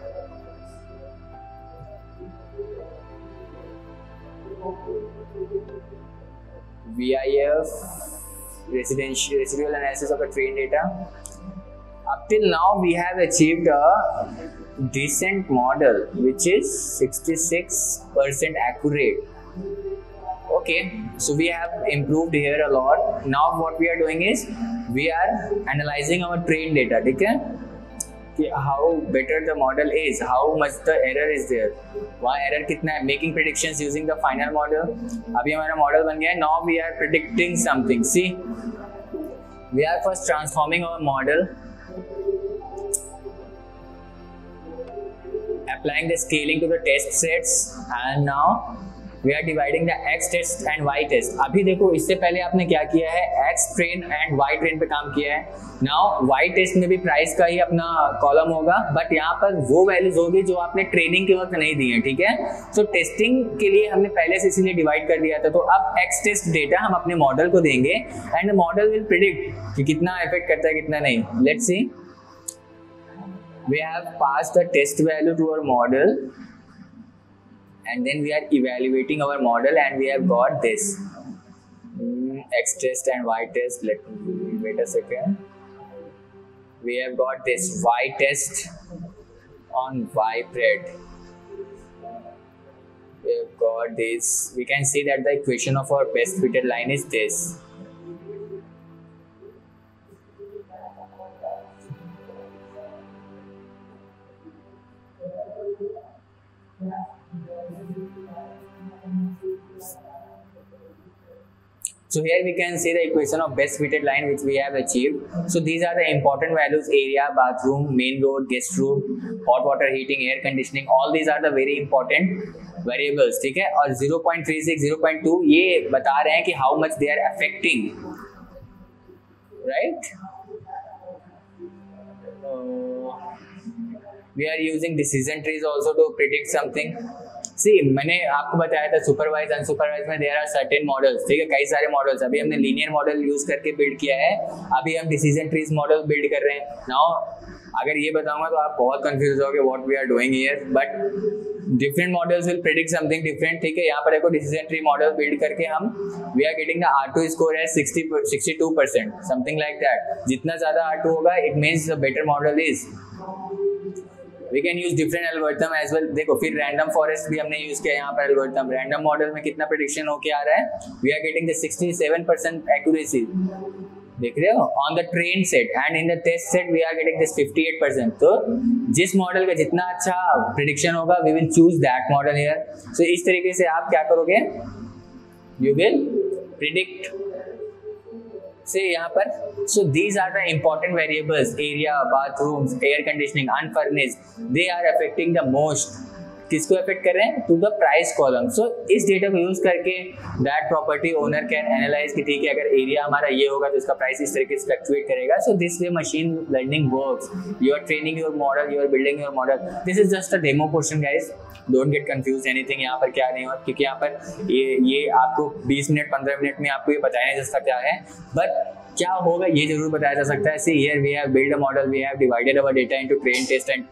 V I F residential residual analysis of the train data. Up till now we have achieved a decent model which is sixty-six percent accurate. Okay, so we have improved here a lot. Now what we are doing is we are analyzing our train data, ठीक है, कि how better the model is, how much the error is there, वहाँ error कितना है, making predictions using the final model. अभी हमारा model बन गया है. Now we are predicting something. See, we are first transforming our model applying the scaling to the test sets, and now we are dividing the x test and y test. अभी देखो इससे पहले आपने क्या किया है, x train and y train पे काम किया है. नाउ y टेस्ट में भी प्राइस का ही अपना कॉलम होगा, बट यहाँ पर वो वैल्यूज होगी जो आपने ट्रेनिंग के वक्त नहीं दी है, ठीक है. सो टेस्टिंग के लिए हमने पहले से इसीलिए डिवाइड कर दिया था. तो अब x टेस्ट डेटा हम अपने मॉडल को देंगे एंड मॉडल विल प्रिडिक्ट कि कितना इफेक्ट करता है कितना नहीं. Let's see, we have passed the test value to our model and then we are evaluating our model and we have got this mm, x test and y test. Let me wait a second. We have got this y test on y bread. We have got this. We can see that the equation of our best fitted line is this. So here we can see the equation of best fitted line which we have achieved. So these are the important values: area, bathroom, main road, guest room, hot water heating, air conditioning. All these are the very important variables, ठीक है. और zero point three six, zero point two ये बता रहे हैं कि how much they are affecting, right? Uh, we are using decision trees also to predict something. सी मैंने आपको बताया था सुपरवाइज अनसुपरवाइज में देयर आर सर्टेन मॉडल्स, ठीक है, कई सारे मॉडल्स. अभी हमने लीनियर मॉडल यूज करके बिल्ड किया है, अभी हम डिसीजन ट्रीज मॉडल बिल्ड कर रहे हैं. नाउ अगर ये बताऊंगा तो आप बहुत कंफ्यूज होगे what we are doing here, but different models will predict something different, ठीक है. यहाँ पर देखो डिसीजन ट्री मॉडल बिल्ड करके हम we are getting the R two score है sixty sixty two percent, something like that. जितना ज्यादा आर टू होगा it means the better model is. We can use different algorithm as well. देखो फिर random forest भी हमने यूज किया यहाँ पर algorithm. Random model में कितना prediction होके आ रहा है? We are getting the sixty-seven percent accuracy. देख रहे हो? On the train set and in the test set we are getting this fifty-eight percent. तो जिस मॉडल का जितना अच्छा prediction होगा we will choose that model here. So इस तरीके से आप क्या करोगे? You will predict. से यहाँ पर so these are the important variables: area, bathrooms, air conditioning, unfurnished. They are affecting the most. किसको अफेक्ट कर रहे हैं? To the price column. So इस डेटा को यूज करके that property owner can analyse कि ठीक है अगर एरिया हमारा ये होगा तो इसका प्राइस इस तरीके से फ्लक्चुएट करेगा. So this way machine learning works. You are training your model, you are building your model. This is just a demo portion guys, don't get confuse anything. यहाँ पर क्या नहीं हुआ क्योंकि यहाँ पर ये ये आपको बीस मिनट पंद्रह मिनट में आपको ये बताया नहीं जा सकता क्या है, बट क्या होगा ये जरूर बताया जा सकता है. See here we have build a model, we have divided our data into train, test and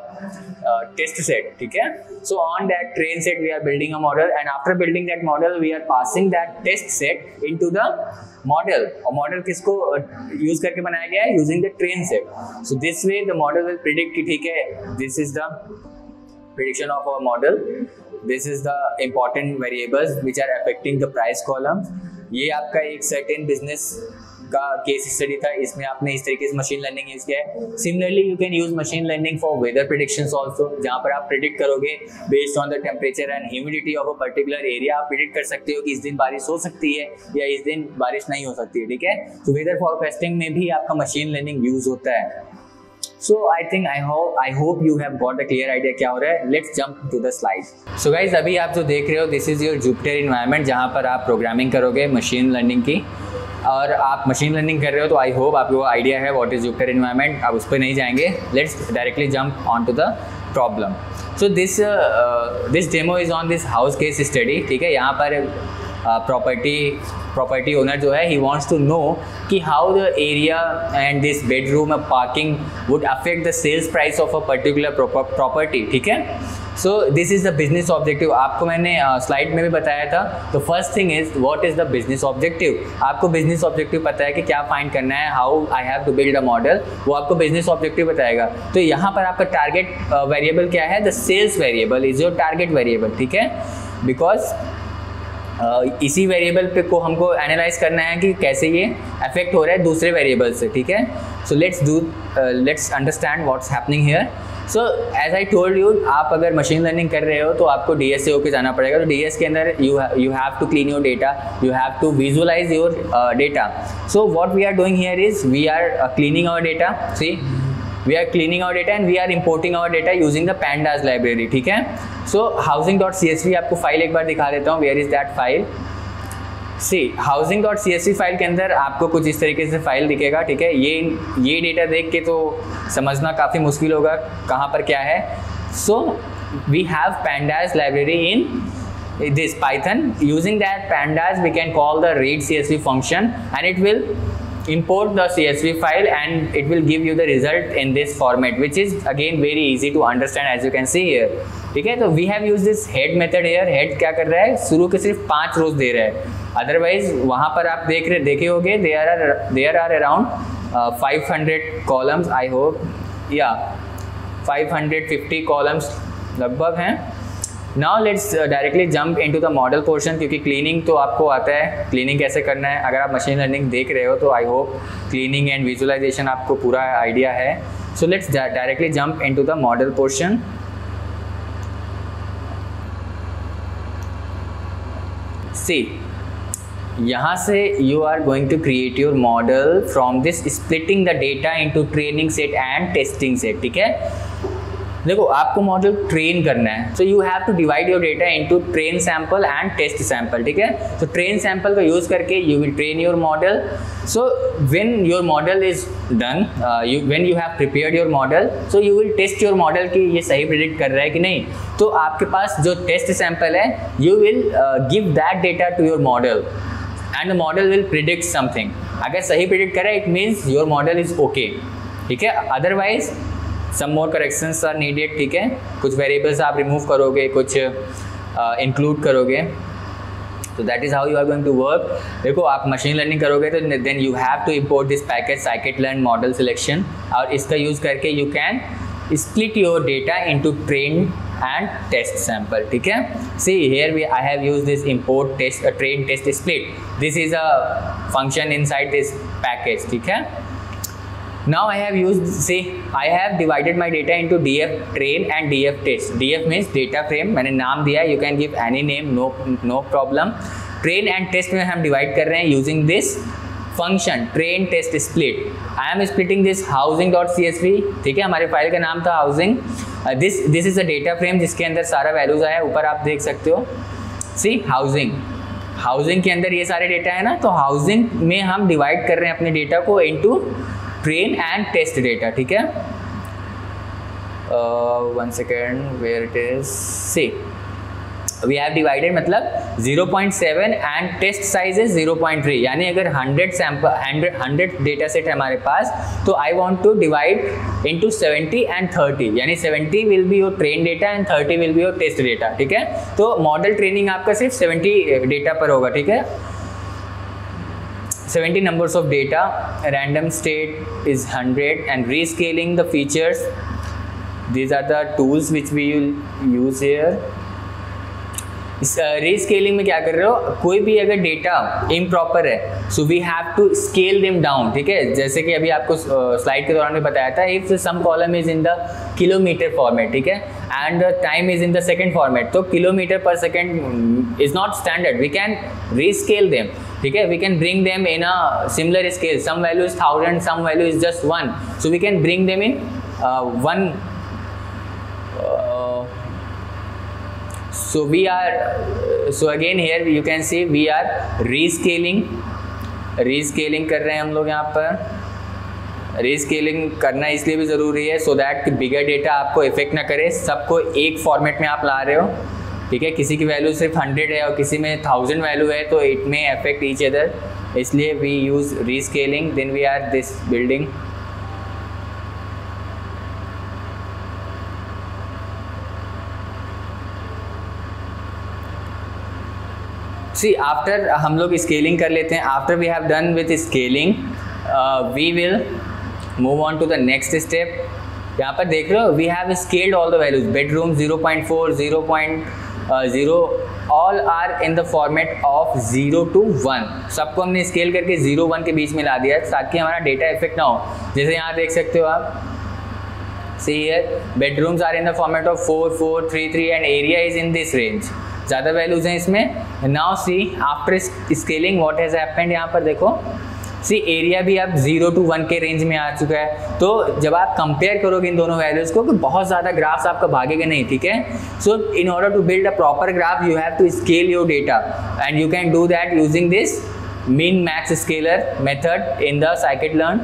test set, ठीक है. So on that train set we are building a model and after building that model we are passing that test set into the model. और मॉडल किसको यूज uh, करके बनाया गया है? Using the train set. So this way the model will predict कि ठीक है this is the prediction of our model, this is the important variables which are affecting the price column. ये आपका एक certain business का केस स्टडी था, इसमें आपने इस तरीके से मशीन लर्निंग यूज किया है. Similarly you can use machine learning for weather predictions also, जहाँ पर आप प्रेडिक्ट करोगे based on the temperature and humidity of a particular area. आप प्रेडिक्ट कर सकते हो कि इस दिन बारिश हो सकती है या इस दिन बारिश नहीं हो सकती है, ठीक है. तो वेदर फॉरकास्टिंग में भी आपका मशीन लर्निंग यूज होता है. So I think I hope I hope you have got a clear idea क्या हो रहा है. Let's jump to the slide. So guys अभी आप जो देख रहे हो this is your Jupyter environment जहाँ पर आप प्रोग्रामिंग करोगे मशीन लर्निंग की, और आप मशीन लर्निंग कर रहे हो तो आई होप आपको आइडिया है व्हाट इज Jupyter environment. आप उस पर नहीं जाएंगे. Let's directly jump on to the problem. So this this demo is on this house case study, ठीक है. यहाँ पर प्रॉपर्टी प्रॉपर्टी ओनर जो है ही वांट्स टू नो कि how the area and this bedroom parking would affect the sales price of a particular property, ठीक है. So this is the business objective. आपको मैंने स्लाइड uh, में भी बताया था. तो first thing is what is the business objective. आपको बिजनेस ऑब्जेक्टिव पता है कि क्या फाइंड करना है, how I have to build a model, वो आपको बिजनेस ऑब्जेक्टिव बताएगा. तो यहाँ पर आपका टारगेट वेरिएबल uh, क्या है? The sales variable is your target variable, ठीक है. बिकॉज Uh, इसी वेरिएबल पे को हमको एनालाइज करना है कि कैसे ये अफेक्ट हो रहा है दूसरे वेरिएबल से, ठीक है. So let's do let's understand what's happening here. So as I told you, आप अगर मशीन लर्निंग कर रहे हो तो आपको डी एस से होकर जाना पड़ेगा. तो डी एस के अंदर you you have to clean your data, you have to visualise your data. So what we are doing here is we are cleaning our data. See we are cleaning our data and we are importing our data using the pandas library, ठीक है। So housing dot C S V आपको फाइल एक बार दिखा देता हूँ, where is that file. See housing dot C S we file के अंदर आपको कुछ इस तरीके से फाइल दिखेगा, ठीक है। ये ये डेटा देख के तो समझना काफ़ी मुश्किल होगा कहाँ पर क्या है। So we have pandas library in this Python. Using that pandas we can call the read C S V function and it will import the C S V file and it will give you the result in this format, which is again very easy to understand as you can see here, ठीक है। तो we have used this head method here. head क्या कर रहा है, शुरू के सिर्फ पांच रोज दे रहा है, अदरवाइज वहां पर आप देख रहे देखे होंगे there are there are around five hundred columns, I hope, yeah five hundred fifty columns लगभग हैं। Now let's directly jump into the model portion, क्योंकि क्लीनिंग तो आपको आता है, क्लीनिंग कैसे करना है। अगर आप मशीन लर्निंग देख रहे हो तो I hope cleaning and visualisation आपको पूरा आइडिया है। So let's directly jump into the model portion. See यहाँ से you are going to create your model from this splitting the data into training set and testing set, ठीक है। देखो आपको मॉडल ट्रेन करना है, so you have to divide your data into train sample and test sample, ठीक है। तो ट्रेन सैंपल का यूज करके you will train your model. So when your model is done, you when you have prepared your model, so you will test your model कि ये सही प्रिडिक्ट कर रहा है कि नहीं। तो आपके पास जो टेस्ट सैंपल है, you will give that data to your model and the model will predict something. अगर सही प्रिडिक्ट कर रहा है, it means your model is okay, ठीक है। Otherwise some more corrections are needed, ठीक है। कुछ वेरिएबल्स आप रिमूव करोगे, कुछ इंक्लूड uh, करोगे, तो that is how you are going to work. देखो आप मशीन लर्निंग करोगे तो then you have to import this package scikit-learn model selection, और इसका यूज करके you can split your data into train and test sample, ठीक है। See here we I have used this import test train test split, this is a function inside this package, ठीक है। Now I have used, see I have divided my data into D F train and D F test. D F means data frame, मैंने नाम दिया, you can give any name, no no problem. Train and test में हम divide कर रहे हैं using this function train test split. I am splitting this housing dot C S V, ठीक है। हमारे फाइल का नाम था housing. uh, this this is a data frame जिसके अंदर सारा वैल्यूज आया, ऊपर आप देख सकते हो। See housing, हाउसिंग के अंदर ये सारे डेटा है ना, तो हाउसिंग में हम डिवाइड कर रहे हैं अपने डेटा को into train and test data, ठीक है। One second, where it is, see we have divided, मतलब zero point seven and test size is zero point three, यानी अगर hundred sample hundred data set है हमारे पास, तो I want to divide into seventy and thirty, यानी seventy will be your train data and thirty will be your test data, ठीक है। तो मॉडल ट्रेनिंग आपका सिर्फ सेवेंटी डेटा पर होगा, ठीक है। seventy numbers of data, random state is one hundred, and rescaling the features, these are the tools which we will use here. इस रीस्केलिंग में क्या कर रहे हो, कोई भी अगर डेटा इम्प्रॉपर है, so we have to scale them down, ठीक है। जैसे कि अभी आपको स्लाइड के दौरान में बताया था, if some column is in the kilometre format, ठीक है, and time is in the second format, तो किलोमीटर पर second is not standard, we can rescale them, ठीक है। We can bring them in a similar scale, some value is thousand, some value is just one, so we can bring them in one. So we are, so again here you can see we are rescaling, rescaling कर रहे हैं हम लोग यहाँ पर. रीस्केलिंग करना इसलिए भी ज़रूरी है सो दैट कि बिगर डेटा आपको इफेक्ट ना करे, सबको एक फॉर्मेट में आप ला रहे हो, ठीक है. किसी की वैल्यू सिर्फ हंड्रेड है और किसी में थाउजेंड वैल्यू है, तो it may affect each other, इसलिए we use rescaling. Then we are this building. See after हम लोग स्केलिंग कर लेते हैं. After we have done with scaling we will move on to the next step. यहाँ पर देख रहे हो we have scaled all the values. Bedroom zero point four, zero point zero all are in the format of zero to one. सबको हमने स्केल करके ज़ीरो वन के बीच में ला दिया ताकि हमारा डेटा इफेक्ट ना हो. जैसे यहाँ देख सकते हो आप, see here bedrooms are in the format of four four three three and area is in this range. ज़्यादा वैल्यूज हैं इसमें. Now see after scaling what has happened, यहाँ पर देखो सी एरिया भी अब जीरो टू वन के रेंज में आ चुका है। तो जब आप कंपेयर करोगे इन दोनों वैल्यूज को तो बहुत ज़्यादा ग्राफ्स आपका भागेगा नहीं, ठीक है। So in order to build a proper graph you have to scale your data and you can do that using this min max scaler method in the scikit-learn.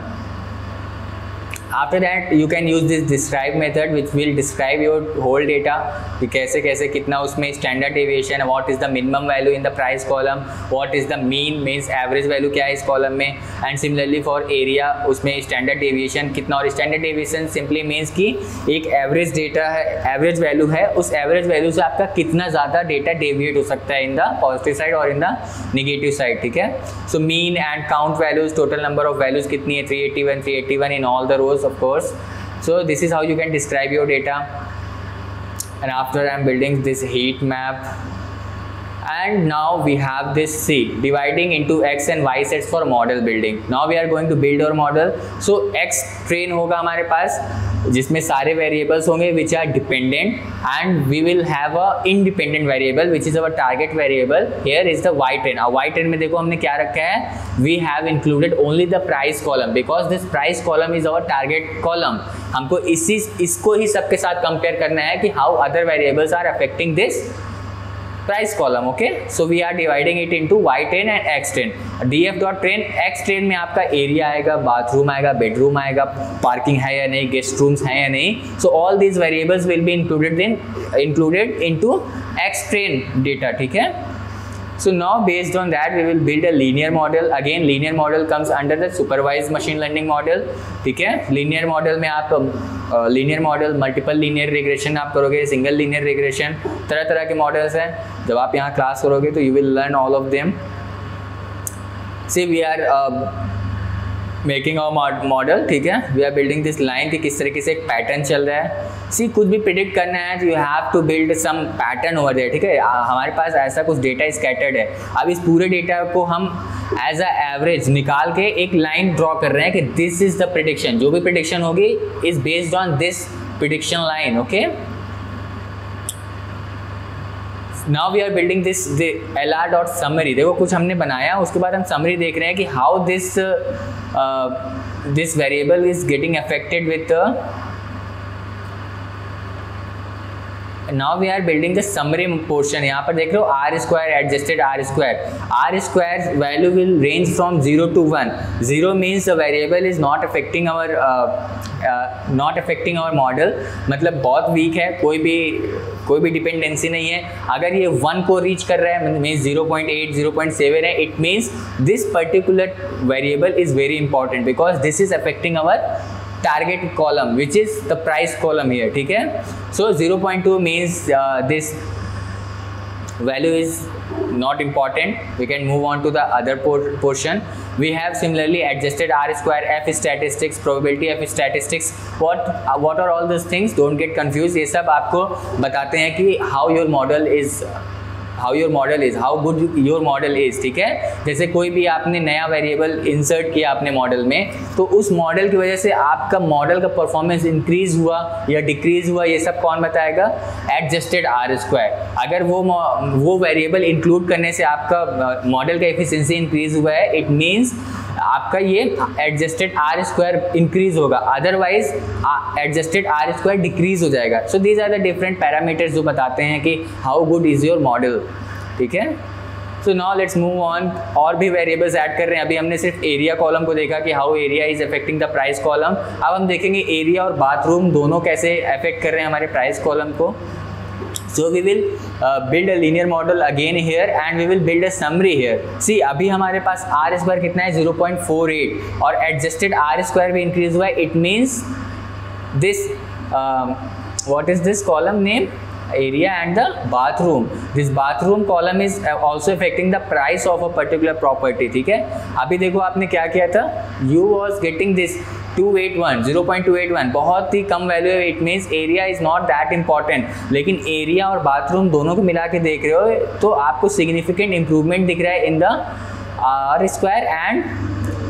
After that you can use this describe method which will describe your whole data कि कैसे कैसे कितना उसमें standard deviation, what is the minimum value in the price column, what is the mean means average value क्या है इस column में, and similarly for area उसमें standard deviation कितना, और standard deviation simply means कि एक average data है, average value है, उस average value से आपका कितना ज़्यादा data deviate हो सकता है in the positive side और in the negative side, ठीक है। So mean and count values, total number of values कितनी है, three eighty-one, three eighty-one in all the rows of course. So this is how you can describe your data. And after I'm building this heat map, and now we have this C dividing into x and y sets for model building. Now we are going to build our model. So x train होगा हमारे पास जिसमें सारे variables होंगे which are dependent, and we will have a independent variable which is our target variable. Here is the y train. अब y train में देखो हमने क्या रखा है, we have included only the price column because this price column is our target column. हमको इसी इसको ही सबके साथ compare करना है कि how other variables are affecting this price column. Okay, so we are dividing it into y train and x train. df dot train, x train में आपका एरिया आएगा, बाथरूम आएगा, बेडरूम आएगा, पार्किंग है या नहीं, गेस्ट रूम्स हैं या नहीं. So all these variables will be included in included into x train data, ठीक है. So now based on that we will build a linear model. Again linear model comes under the supervised machine learning model, ठीक है. linear model में आप linear model, multiple linear regression आप करोगे, single linear regression, तरह तरह के models हैं. जब आप यहाँ class करोगे तो you will learn all of them. See we are uh, making our model, ठीक है. We are building this line कि किस तरीके से एक पैटर्न चल रहा है. सी कुछ भी प्रिडिक्ट करना है तो you have to build some pattern over there, ठीक है. हमारे पास ऐसा कुछ डेटा स्कैटर्ड है. अब इस पूरे डेटा को हम एज अ एवरेज निकाल के एक लाइन ड्रॉ कर रहे हैं कि दिस इज द प्रिडिक्शन. जो भी प्रिडिक्शन होगी is based on this prediction line. Okay, now we are building this L R dot summary. देखो कुछ हमने बनाया, उसके बाद हम समरी देख रहे हैं कि how this this variable is getting affected with. Now we are building the summary portion. यहाँ पर देख रहे हो R square adjusted R square. R square value will range from zero to one. Zero means the variable is not affecting our not affecting our model, मतलब बहुत वीक है, कोई भी कोई भी डिपेंडेंसी नहीं है. अगर ये वन को रीच कर रहा है means zero point eight, zero point seven है, it means this particular variable is very important because this is affecting our target column which is the price column here, ठीक है. So zero point two means uh, this value is not important. We can move on to the other por portion. We have similarly adjusted R square, F statistics, probability F statistics. What uh, what are all these things? Don't get confused. ये सब आपको बताते हैं कि how your model is how your model is, how good your model is, ठीक है. जैसे कोई भी आपने नया वेरिएबल इंसर्ट किया अपने मॉडल में, तो उस मॉडल की वजह से आपका मॉडल का परफॉर्मेंस इंक्रीज हुआ या डिक्रीज हुआ, ये सब कौन बताएगा? Adjusted R square. अगर वो वो वेरिएबल इंक्लूड करने से आपका मॉडल का एफिशिएंसी इंक्रीज हुआ है, इट मीन्स आपका ये एडजस्टेड आर स्क्वायर इंक्रीज होगा, otherwise adjusted R square decrease हो जाएगा. So these are the different parameters जो बताते हैं कि how good is your model, ठीक है. So now let's move on. और भी वेरिएबल्स ऐड कर रहे हैं. अभी हमने सिर्फ एरिया कॉलम को देखा कि how area is affecting the price column. अब हम देखेंगे एरिया और बाथरूम दोनों कैसे अफेक्ट कर रहे हैं हमारे प्राइस कॉलम को. So we will uh, build a linear model again here and we will build a summary here. See अभी हमारे पास R स्क्वायर कितना है? जीरो पॉइंट फोर एट और adjusted R स्क्वायर भी increase हुआ है. It means this uh, what is this column name? Area and the bathroom. This bathroom column is also affecting the price of a particular property, ठीक है. अभी देखो आपने क्या किया था, you was getting this two eight one, zero point two eight one, बहुत ही कम वैल्यू है. It means area is not that important. लेकिन एरिया और बाथरूम दोनों को मिला के देख रहे हो तो आपको सिग्निफिकेंट इंप्रूवमेंट दिख रहा है in the R square and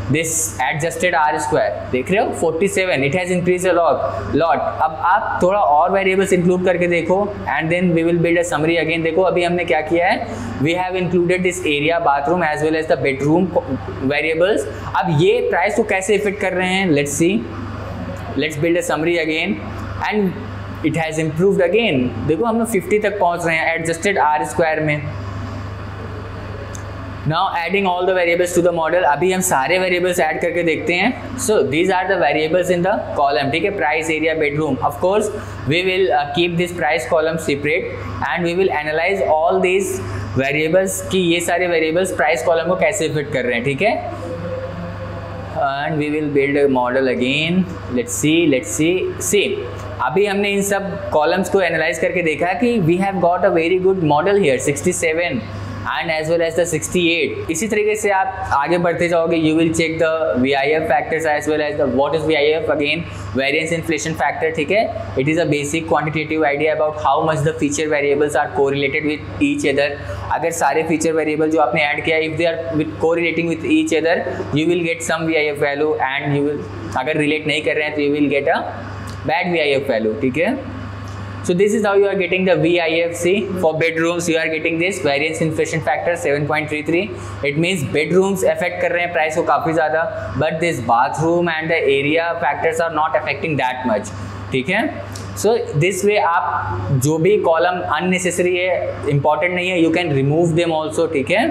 this adjusted R square, देख रहे हो forty seven, it has increase a lot lot. अब आप थोड़ा और वेरिएबल्स इंक्लूड करके देखो and then we will build a summary again. देखो अभी हमने क्या किया है, we have included this area, bathroom as well as the bedroom variables. अब ये प्राइस को कैसे इफेक्ट कर रहे हैं, let's see, let's build a summary again and it has improved again. देखो हम लोग फिफ्टी तक पहुंच रहे हैं एडजस्टेड आर स्क्वायर में। Now adding all the variables to the model, अभी हम सारे वेरिएबल्स ऐड करके देखते हैं। So these are the variables in the column, ठीक है, price, area, bedroom. Of course we will keep this price column separate and we will analyse all these variables कि ये सारे वेरिएबल्स प्राइस कॉलम को कैसे फिट कर रहे हैं, ठीक है। And we will build a model again, let's see let's see see अभी हमने इन सब कॉलम्स को एनालाइज करके देखा कि we have got a very good model here, sixty seven and as well as the sixty eight. इसी तरीके से आप आगे बढ़ते जाओगे, you will check the V I F factors as well as the what is V I F, again variance inflation factor, ठीक है। It is a basic quantitative idea about how much the feature variables are correlated with each other. अगर सारे फीचर वेरिएबल जो आपने ऐड किया, if they are with correlating with each other, you will get some V I F value and you will, अगर रिलेट नहीं कर रहे हैं तो you will get a bad V I F value, ठीक है। So this is how you are getting the V I F. See, for bedrooms you are getting this variance inflation factor seven point three three. It means bedrooms affect कर रहे हैं प्राइस को काफ़ी ज़्यादा, but this bathroom and the area factors are not affecting that much, ठीक है। So this way आप जो भी कॉलम unnecessary है, important नहीं है, you can remove them also, ठीक है।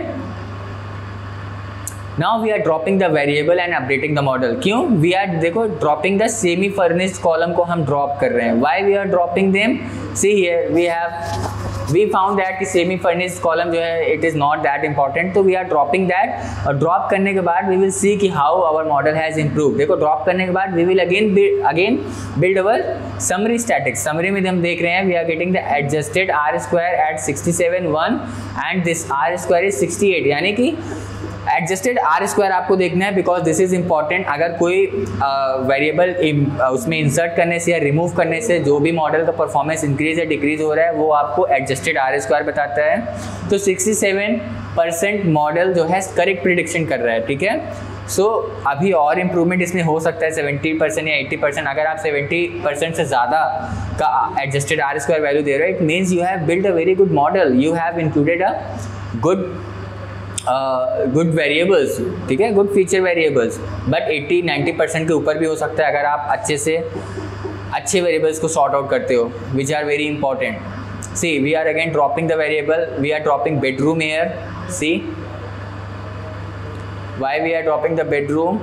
Now we are dropping the variable and updating the model. क्यों? We are, देखो, dropping the semi furnished column को हम drop कर रहे हैं. Why we are dropping them? See here, we have we found that कि semi furnished column जो है it is not that important, तो we are dropping that। और drop करने के बाद we will see कि how our model has improved। देखो drop करने के बाद we will again build again build our summary statics। summary में हम देख रहे हैं we are getting the adjusted R square at sixty seven one and this R square is sixty eight, यानी कि एडजस्टेड आर स्क्वायर आपको देखना है बिकॉज दिस इज इंपॉर्टेंट। अगर कोई वेरिएबल uh, उसमें इंसर्ट करने से या रिमूव करने से जो भी मॉडल का परफॉर्मेंस इंक्रीज या डिक्रीज हो रहा है वो आपको एडजस्टेड आर स्क्वायर बताता है। तो सिक्सटी सेवन परसेंट मॉडल जो है करेक्ट प्रिडिक्शन कर रहा है, ठीक है। सो so, अभी और इम्प्रूवमेंट इसमें हो सकता है सेवेंटी परसेंट या एट्टी परसेंट। अगर आप सेवेंटी परसेंट से ज़्यादा का एडजस्टेड आर स्क्वायर वैल्यू दे रहे हो, it means you have build a very good model, you have included a good good variables, ठीक है, good feature variables. But eighty ninety percent के ऊपर भी हो सकता है अगर आप अच्छे से अच्छे वेरिएबल्स को सॉर्ट आउट करते हो, which are very important. See we are again dropping the variable, we are dropping bedroom air. See why we are dropping the bedroom,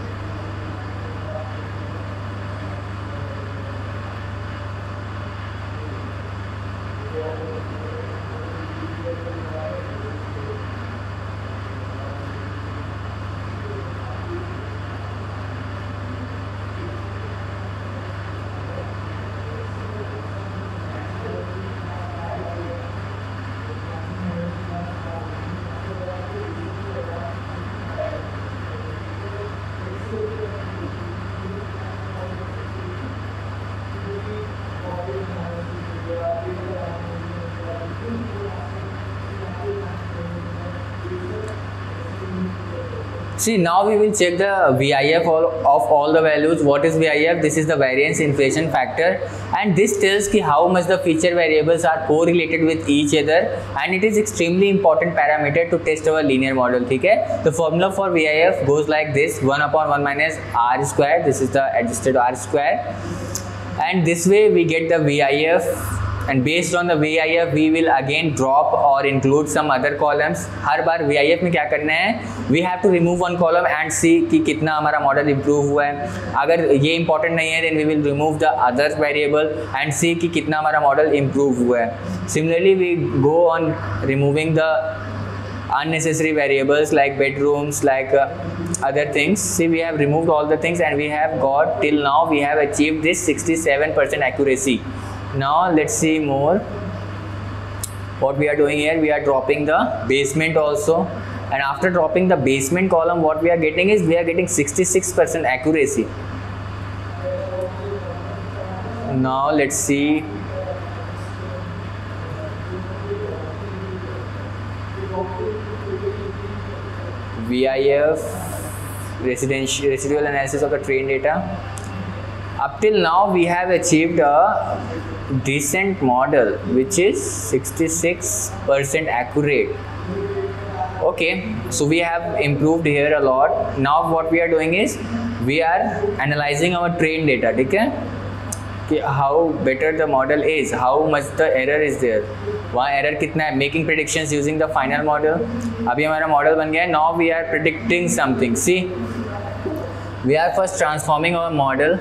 see now we will check the V I F all, of all the values. What is V I F? This is the variance inflation factor and this tells ki how much the feature variables are correlated with each other and it is extremely important parameter to test our linear model, ठीक है। The formula for V I F goes like this, one upon one minus R square, this is the adjusted R square, and this way we get the V I F and based on the V I F we will again drop or include some other columns। Her bar V I F में क्या करना है, we have to remove one column and see कि कितना हमारा मॉडल improve हुआ है। अगर ये important नहीं है then we will remove the other variable and see कि कितना हमारा मॉडल improve हुआ है। Similarly we go on removing the unnecessary variables like bedrooms, like uh, other things. See, we have removed all the things and we have got till now we have achieved this sixty-seven percent accuracy. Now let's see more what we are doing here. We are dropping the basement also, and after dropping the basement column what we are getting is we are getting sixty-six percent accuracy. Now let's see V I F residential residual analysis of the train data. Up till now we have achieved a decent model which is sixty-six percent accurate. Okay, so we have improved here a lot. Now what we are doing is we are analyzing our train data. ठीक है कि how better the model is, how much the error is there, वहाँ error कितना है, making predictions using the final model. अभी हमारा model बन गया है. Now we are predicting something. See, we are first transforming our model,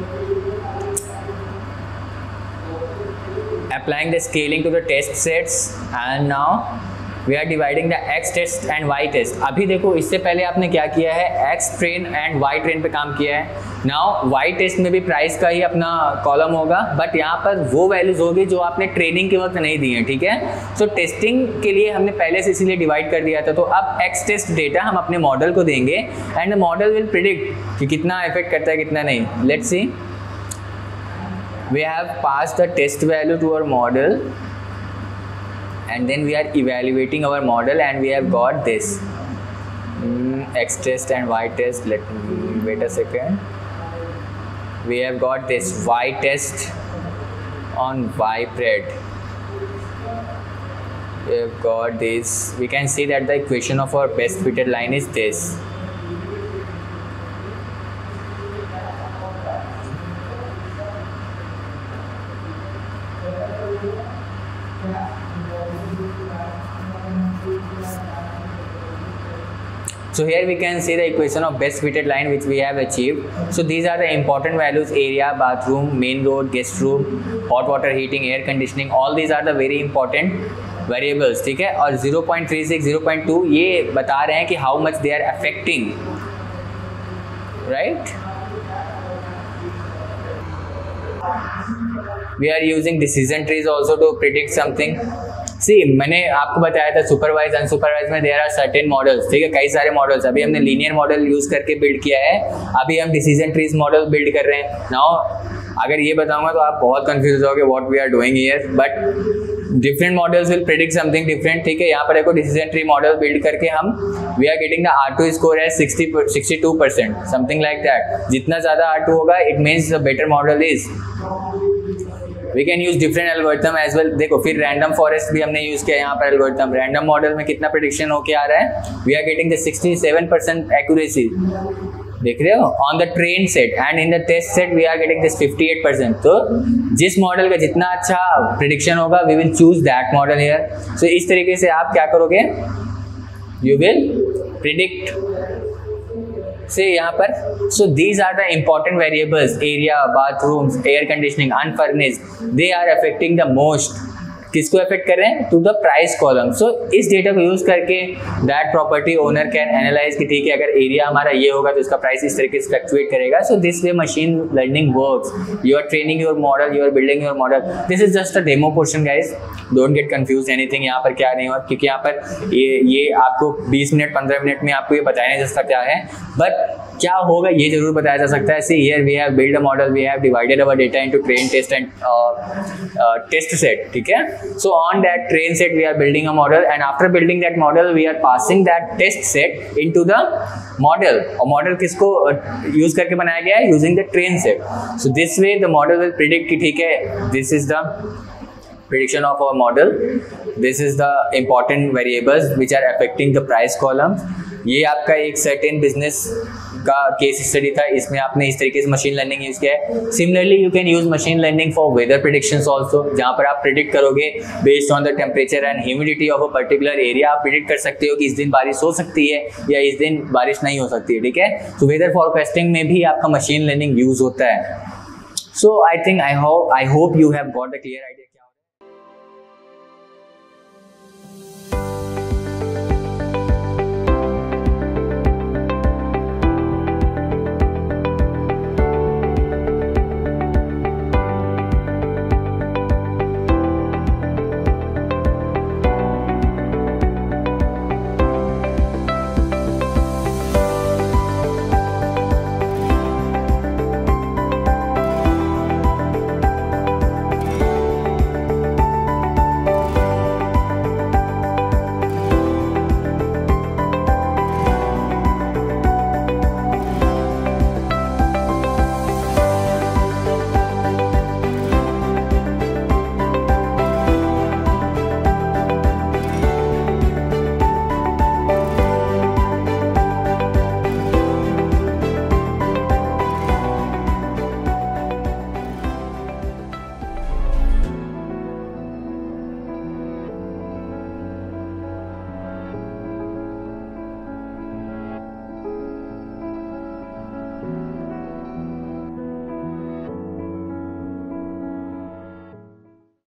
applying the scaling to the test sets, and now we are dividing the x test and y test. अभी देखो इससे पहले आपने क्या किया है, x train and y train पे काम किया है. नाउ y टेस्ट में भी प्राइस का ही अपना कॉलम होगा, बट यहाँ पर वो वैल्यूज होगी जो आपने ट्रेनिंग के वक्त नहीं दी है. ठीक है, सो so, टेस्टिंग के लिए हमने पहले से इसीलिए डिवाइड कर दिया था. तो अब x टेस्ट डेटा हम अपने मॉडल को देंगे and the model will predict कि कितना इफेक्ट करता है कितना नहीं. Let's see, we have passed the test value to our model and then we are evaluating our model and we have got this mm, x test and y test. Let me wait a second. We have got this y test on ypred. We have got this. We can see that the equation of our best fitted line is this. So here we can see the equation of best fitted line which we have achieved. So these are the important values: area, bathroom, main road, guest room, hot water heating, air conditioning. All these are the very important variables. ठीक है, और zero point three six, zero point two ये बता रहे हैं कि how much they are affecting, right? We are using decision trees also to predict something. सी मैंने आपको बताया था सुपरवाइज अनसुपरवाइज में देयर आर सर्टेन मॉडल्स. ठीक है, कई सारे मॉडल्स. अभी हमने लीनियर मॉडल यूज करके बिल्ड किया है, अभी हम डिसीजन ट्रीज मॉडल बिल्ड कर रहे हैं. नाउ अगर ये बताऊंगा तो आप बहुत कंफ्यूज होगे what we are doing here, but different models will predict something different. ठीक है, यहाँ पर देखो डिसीजन ट्री मॉडल बिल्ड करके हम we are getting the R two score है sixty sixty two percent something like that. जितना ज्यादा आर टू होगा it means the better model is. We can use different algorithm as well. देखो फिर random forest भी हमने यूज किया यहाँ पर algorithm. random मॉडल में कितना prediction होके आ रहा है, we are getting the sixty-seven percent accuracy. देख रहे हो on the train set and in the test set we are getting this fifty-eight percent. तो जिस मॉडल का जितना अच्छा prediction होगा we will choose that model here. So इस तरीके से आप क्या करोगे, you will predict से यहाँ पर. So these are the important variables: area, bathrooms, air conditioning, unfurnished. They are affecting the most. किसको अफेक्ट कर रहे हैं, to the price column. So इस डेटा को यूज करके that property owner can analyse कि ठीक है अगर एरिया हमारा ये होगा तो इसका प्राइस इस तरीके से फ्लक्चुएट करेगा. So this way machine learning works. You are training your model, you are building your model. This is just a demo portion guys, don't get confuse anything. यहाँ पर क्या नहीं हुआ, क्योंकि यहाँ पर ये ये आपको बीस मिनट पंद्रह मिनट में आपको ये बताया नहीं जा सकता क्या है, बट क्या होगा ये जरूर बताया जा सकता है. See here we have build a model, we have divided our data into train, test and test set. ठीक है, so on that train set we are building a model and after building that model we are passing that test set into the model. और मॉडल किसको यूज uh, करके बनाया गया है, using the train set. So this way the model will predict कि ठीक है this is the prediction of our model, this is the important variables which are affecting the price column. ये आपका एक certain business का केस स्टडी था, इसमें आपने इस तरीके से मशीन लर्निंग यूज किया है. Similarly you can use machine learning for weather predictions also, जहाँ पर आप प्रिडिक्ट करोगे based on the temperature and humidity of a particular area. आप प्रिडिक्ट कर सकते हो कि इस दिन बारिश हो सकती है या इस दिन बारिश नहीं हो सकती है. ठीक है, तो वेदर फॉरकास्टिंग में भी आपका मशीन लर्निंग यूज होता है. So I think I hope I hope you have got the clear idea.